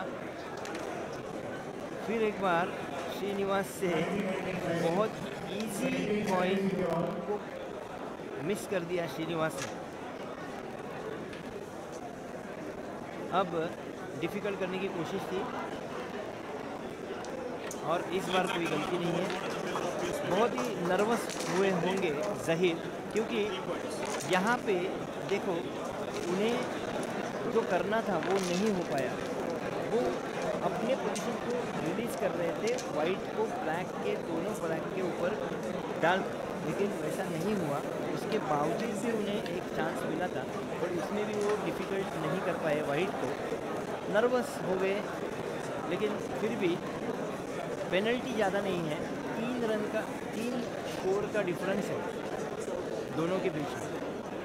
फिर एक बार श्रीनिवास से बहुत इजी कॉइन को मिस कर दिया श्रीनिवास ने। अब डिफ़िकल्ट करने की कोशिश थी और इस बार कोई गलती नहीं है। बहुत ही नर्वस हुए होंगे ज़हीर, क्योंकि यहाँ पे देखो उन्हें जो करना था वो नहीं हो पाया। वो अपने पोजीशन को रिलीज़ कर रहे थे, वाइट को ब्लैक के दोनों ब्लैक के ऊपर डाल, लेकिन वैसा नहीं हुआ। उसके बावजूद भी उन्हें एक चांस मिला था, और उसमें भी वो डिफ़िकल्ट नहीं कर पाए वाइट को। नर्वस हो गए, लेकिन फिर भी पेनल्टी ज़्यादा नहीं है। 3 स्कोर का डिफरेंस है दोनों के बीच में,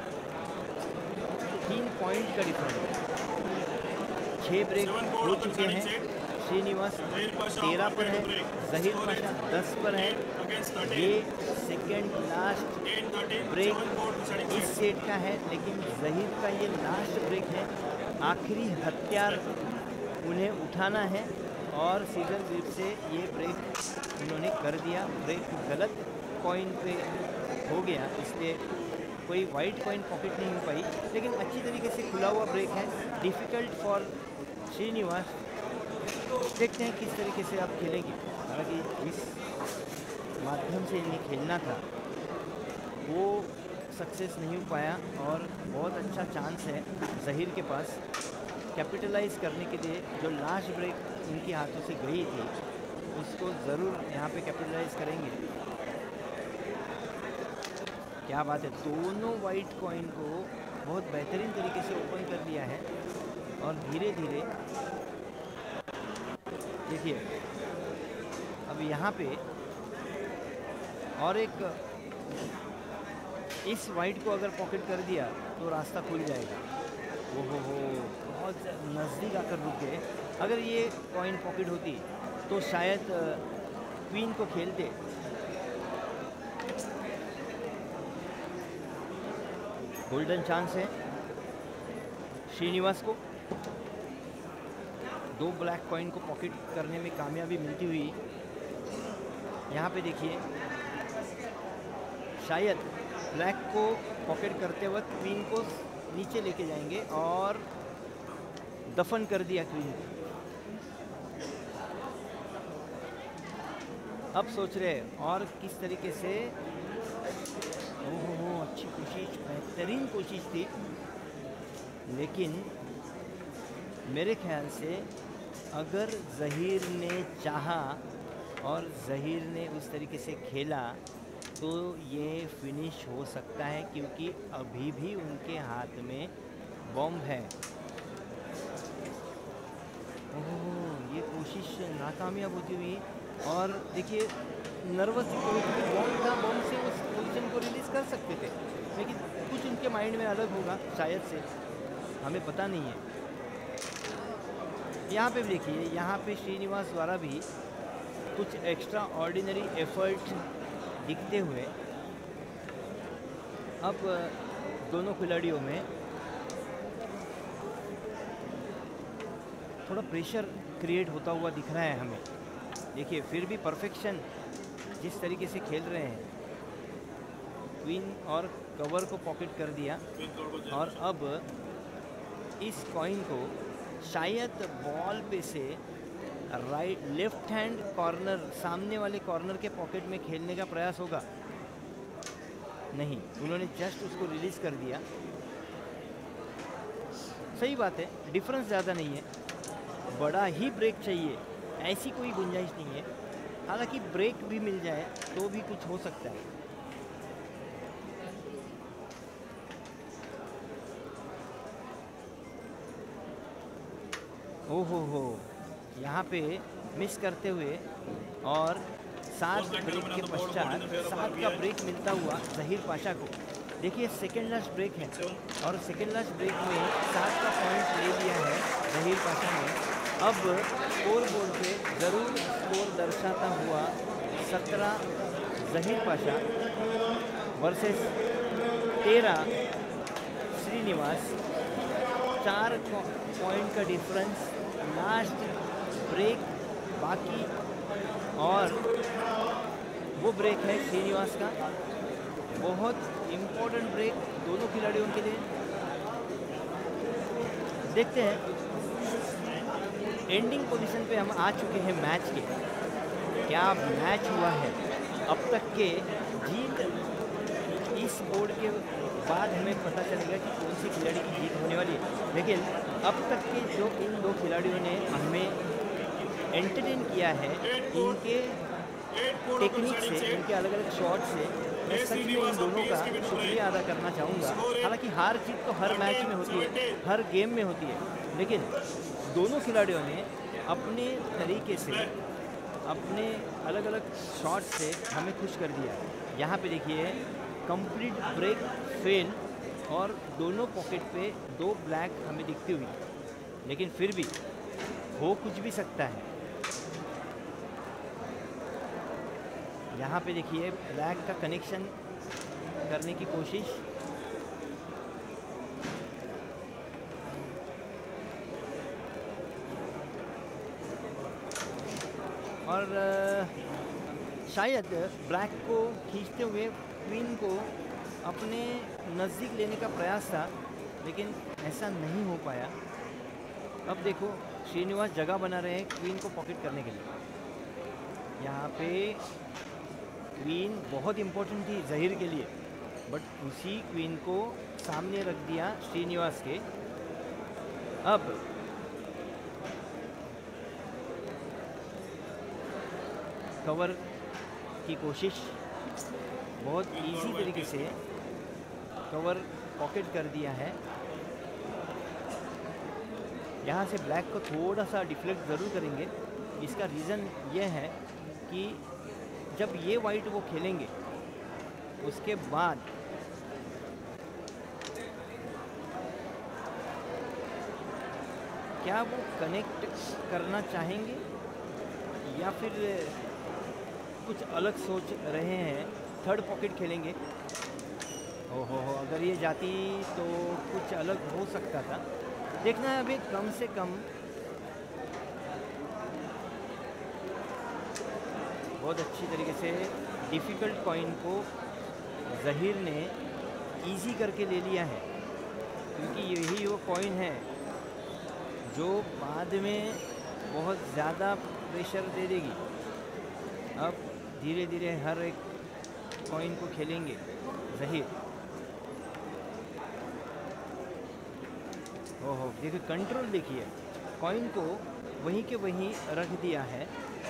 3 पॉइंट का डिफरेंस। 6 ब्रेक हो चुके हैं। श्रीनिवास 13 पर है, ज़हीर पाशा 10 पर है। ये सेकेंड लास्ट ब्रेक इस सेट का है, लेकिन ज़हीर का ये लास्ट ब्रेक है। आखिरी हथियार उन्हें उठाना है, और सीजन ग्रिप से ये ब्रेक इन्होंने कर दिया। ब्रेक गलत कॉइन पे हो गया, इसलिए कोई वाइट कॉइन पॉकेट नहीं हो पाई, लेकिन अच्छी तरीके से खुला हुआ ब्रेक है। Difficult for Srinivas. देखते हैं किस तरीके से आप खेलेंगे। हालांकि इस माध्यम से इन्हें खेलना था वो सक्सेस नहीं हो पाया, और बहुत अच्छा चांस है ज़हीर के पास कैपिटलाइज करने के लिए। जो लास्ट ब्रेक इनके हाथों से गई थी उसको ज़रूर यहाँ पे कैपिटलाइज करेंगे। क्या बात है, दोनों वाइट कॉइन को बहुत बेहतरीन तरीके से ओपन कर लिया है, और धीरे धीरे देखिए अब यहाँ पे और एक इस वाइट को अगर पॉकेट कर दिया तो रास्ता खुल जाएगा। ओहो हो, बहुत नज़दीक आकर रुके। अगर ये कॉइन पॉकेट होती तो शायद क्वीन को खेलते। गोल्डन चांस है श्रीनिवास को। दो ब्लैक कॉइन को पॉकेट करने में कामयाबी मिलती हुई यहाँ पे देखिए, शायद ब्लैक को पॉकेट करते वक्त क्वीन को नीचे लेके जाएंगे और दफन कर दिया क्वीन को। अब सोच रहे हैं और किस तरीके से। ओहो, अच्छी कोशिश, बेहतरीन कोशिश थी, लेकिन मेरे ख्याल से अगर ज़हीर ने चाहा और ज़हीर ने उस तरीके से खेला तो ये फिनिश हो सकता है, क्योंकि अभी भी उनके हाथ में बॉम्ब है। ओह, ये कोशिश नाकामयाब होती हुई, और देखिए नर्वस बॉम्ब था, बॉम्ब से उस पोजीशन को रिलीज़ कर सकते थे, लेकिन कुछ उनके माइंड में अलग होगा शायद से, हमें पता नहीं है। यहाँ पे भी देखिए, यहाँ पे श्रीनिवास द्वारा भी कुछ एक्स्ट्रा ऑर्डिनरी एफर्ट दिखते हुए अब दोनों खिलाड़ियों में थोड़ा प्रेशर क्रिएट होता हुआ दिख रहा है हमें। देखिए फिर भी परफेक्शन जिस तरीके से खेल रहे हैं, क्वीन और कवर को पॉकेट कर दिया, और अब इस कॉइन को शायद बॉल पे से राइट लेफ्ट हैंड कॉर्नर, सामने वाले कॉर्नर के पॉकेट में खेलने का प्रयास होगा। नहीं, उन्होंने जस्ट उसको रिलीज़ कर दिया। सही बात है, डिफरेंस ज़्यादा नहीं है, बड़ा ही ब्रेक चाहिए, ऐसी कोई गुंजाइश नहीं है। हालांकि ब्रेक भी मिल जाए तो भी कुछ हो सकता है। ओहो हो, यहाँ पे मिस करते हुए, और 7 ब्रेक के पश्चात 7 का ब्रेक मिलता हुआ ज़हीर पाशा को। देखिए सेकेंड लास्ट ब्रेक है, और सेकेंड लास्ट ब्रेक में 7 का पॉइंट ले लिया है ज़हीर पाशा ने। अब स्कोर बोर्ड पे ज़रूर स्कोर दर्शाता हुआ 17 ज़हीर पाशा वर्सेस 13 श्रीनिवास। 4 पॉइंट का डिफरेंस, लास्ट ब्रेक बाकी, और वो ब्रेक है श्रीनिवास का। बहुत इम्पोर्टेंट ब्रेक दोनों खिलाड़ियों के लिए। देखते हैं, एंडिंग पोजीशन पे हम आ चुके हैं मैच के। क्या मैच हुआ है अब तक के? जीत इस बोर्ड के बाद हमें पता चलेगा कि कौन सी खिलाड़ी की जीत होने वाली है, लेकिन अब तक के जो इन दो खिलाड़ियों ने हमें एंटरटेन किया है, इनके टेक्निक से, इनके अलग अलग शॉट से, मैं सच में इन दोनों का शुक्रिया अदा करना चाहूँगा। हालांकि हार जीत तो हर मैच में होती है, हर गेम में होती है, लेकिन दोनों खिलाड़ियों ने अपने तरीके से, अपने अलग अलग शॉट से हमें खुश कर दिया। यहाँ पे देखिए कंप्लीट ब्रेक फेल, और दोनों पॉकेट पे 2 ब्लैक हमें दिखती हुई, लेकिन फिर भी हो कुछ भी सकता है। यहाँ पे देखिए ब्लैक का कनेक्शन करने की कोशिश, और शायद ब्लैक को खींचते हुए क्वीन को अपने नज़दीक लेने का प्रयास था, लेकिन ऐसा नहीं हो पाया। अब देखो श्रीनिवास जगह बना रहे हैं क्वीन को पॉकेट करने के लिए। यहाँ पे क्वीन बहुत इम्पोर्टेंट थी ज़हीर के लिए, बट उसी क्वीन को सामने रख दिया श्रीनिवास के। अब कवर की कोशिश, बहुत इजी तरीके से कवर पॉकेट कर दिया है। यहाँ से ब्लैक को थोड़ा सा डिफ्लेक्ट ज़रूर करेंगे। इसका रीज़न ये है कि जब ये वाइट वो खेलेंगे उसके बाद क्या वो कनेक्ट करना चाहेंगे या फिर कुछ अलग सोच रहे हैं, थर्ड पॉकेट खेलेंगे। हो अगर ये जाती तो कुछ अलग हो सकता था। देखना है अभी कम से कम बहुत अच्छी तरीके से डिफ़िकल्ट कॉइन को ज़हीर ने इजी करके ले लिया है, क्योंकि यही वो कॉइन है जो बाद में बहुत ज़्यादा प्रेशर दे देगी। अब धीरे धीरे हर एक कॉइन को खेलेंगे ज़हीर। ओहो देखिए कंट्रोल, देखिए कॉइन को वहीं के वहीं रख दिया है।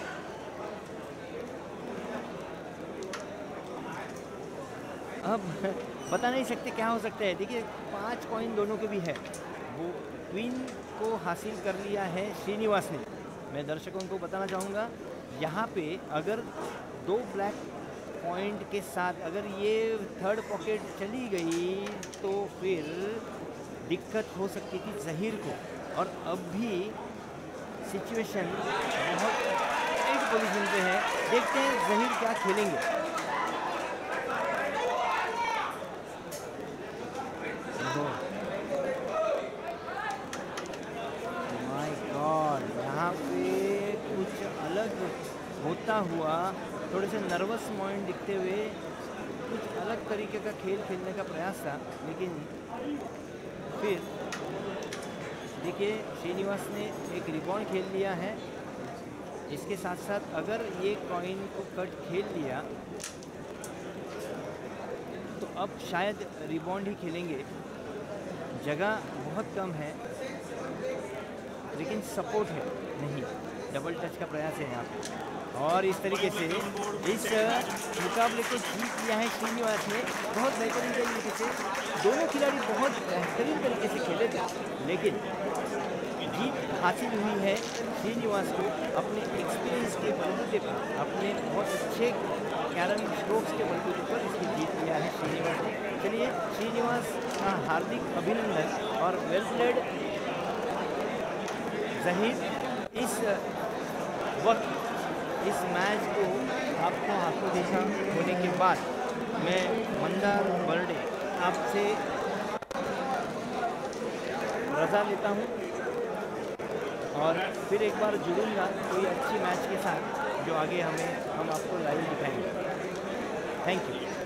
अब बता नहीं सकते क्या हो सकता है। देखिए 5 कॉइन दोनों के भी है। वो क्वीन को हासिल कर लिया है श्रीनिवास ने। मैं दर्शकों को बताना चाहूँगा, यहाँ पे अगर 2 ब्लैक पॉइंट के साथ अगर ये थर्ड पॉकेट चली गई तो फिर दिक्कत हो सकती थी ज़हीर को। और अब भी सिचुएशन बहुत टाइट पोजीशन पे है। देखते हैं ज़हीर क्या खेलेंगे। माय गॉड, यहाँ पे कुछ अलग होता हुआ, थोड़े से नर्वस माइंड दिखते हुए कुछ अलग तरीके का खेल खेलने का प्रयास था। लेकिन फिर देखिए श्रीनिवास ने एक रिबॉन्ड खेल लिया है। इसके साथ साथ अगर ये कॉइन को कट खेल लिया तो अब शायद रिबॉन्ड ही खेलेंगे। जगह बहुत कम है लेकिन सपोर्ट है नहीं, डबल टच का प्रयास है यहाँ पे। और इस तरीके से इस मुकाबले को जीत लिया है श्रीनिवास ने बहुत बेहतरीन तरीके से। दोनों खिलाड़ी बहुत बेहतरीन तरीके से खेले थे, लेकिन जीत हासिल हुई है श्रीनिवास को अपने एक्सपीरियंस के बलबूते पर, अपने बहुत अच्छे कैरम स्ट्रोक्स के बलबूते पर इसकी जीत लिया है श्रीनिवास ने। चलिए श्रीनिवास का हार्दिक अभिनंदन और वेल प्लेड ज़हीर। इस वक्त इस मैच को आपको हाथों देखा होने के बाद मैं मंदार बर्डे आपसे रज़ा लेता हूँ और फिर एक बार जुड़ूंगा कोई अच्छी मैच के साथ जो आगे हम आपको लाइव दिखाएंगे। Thank you.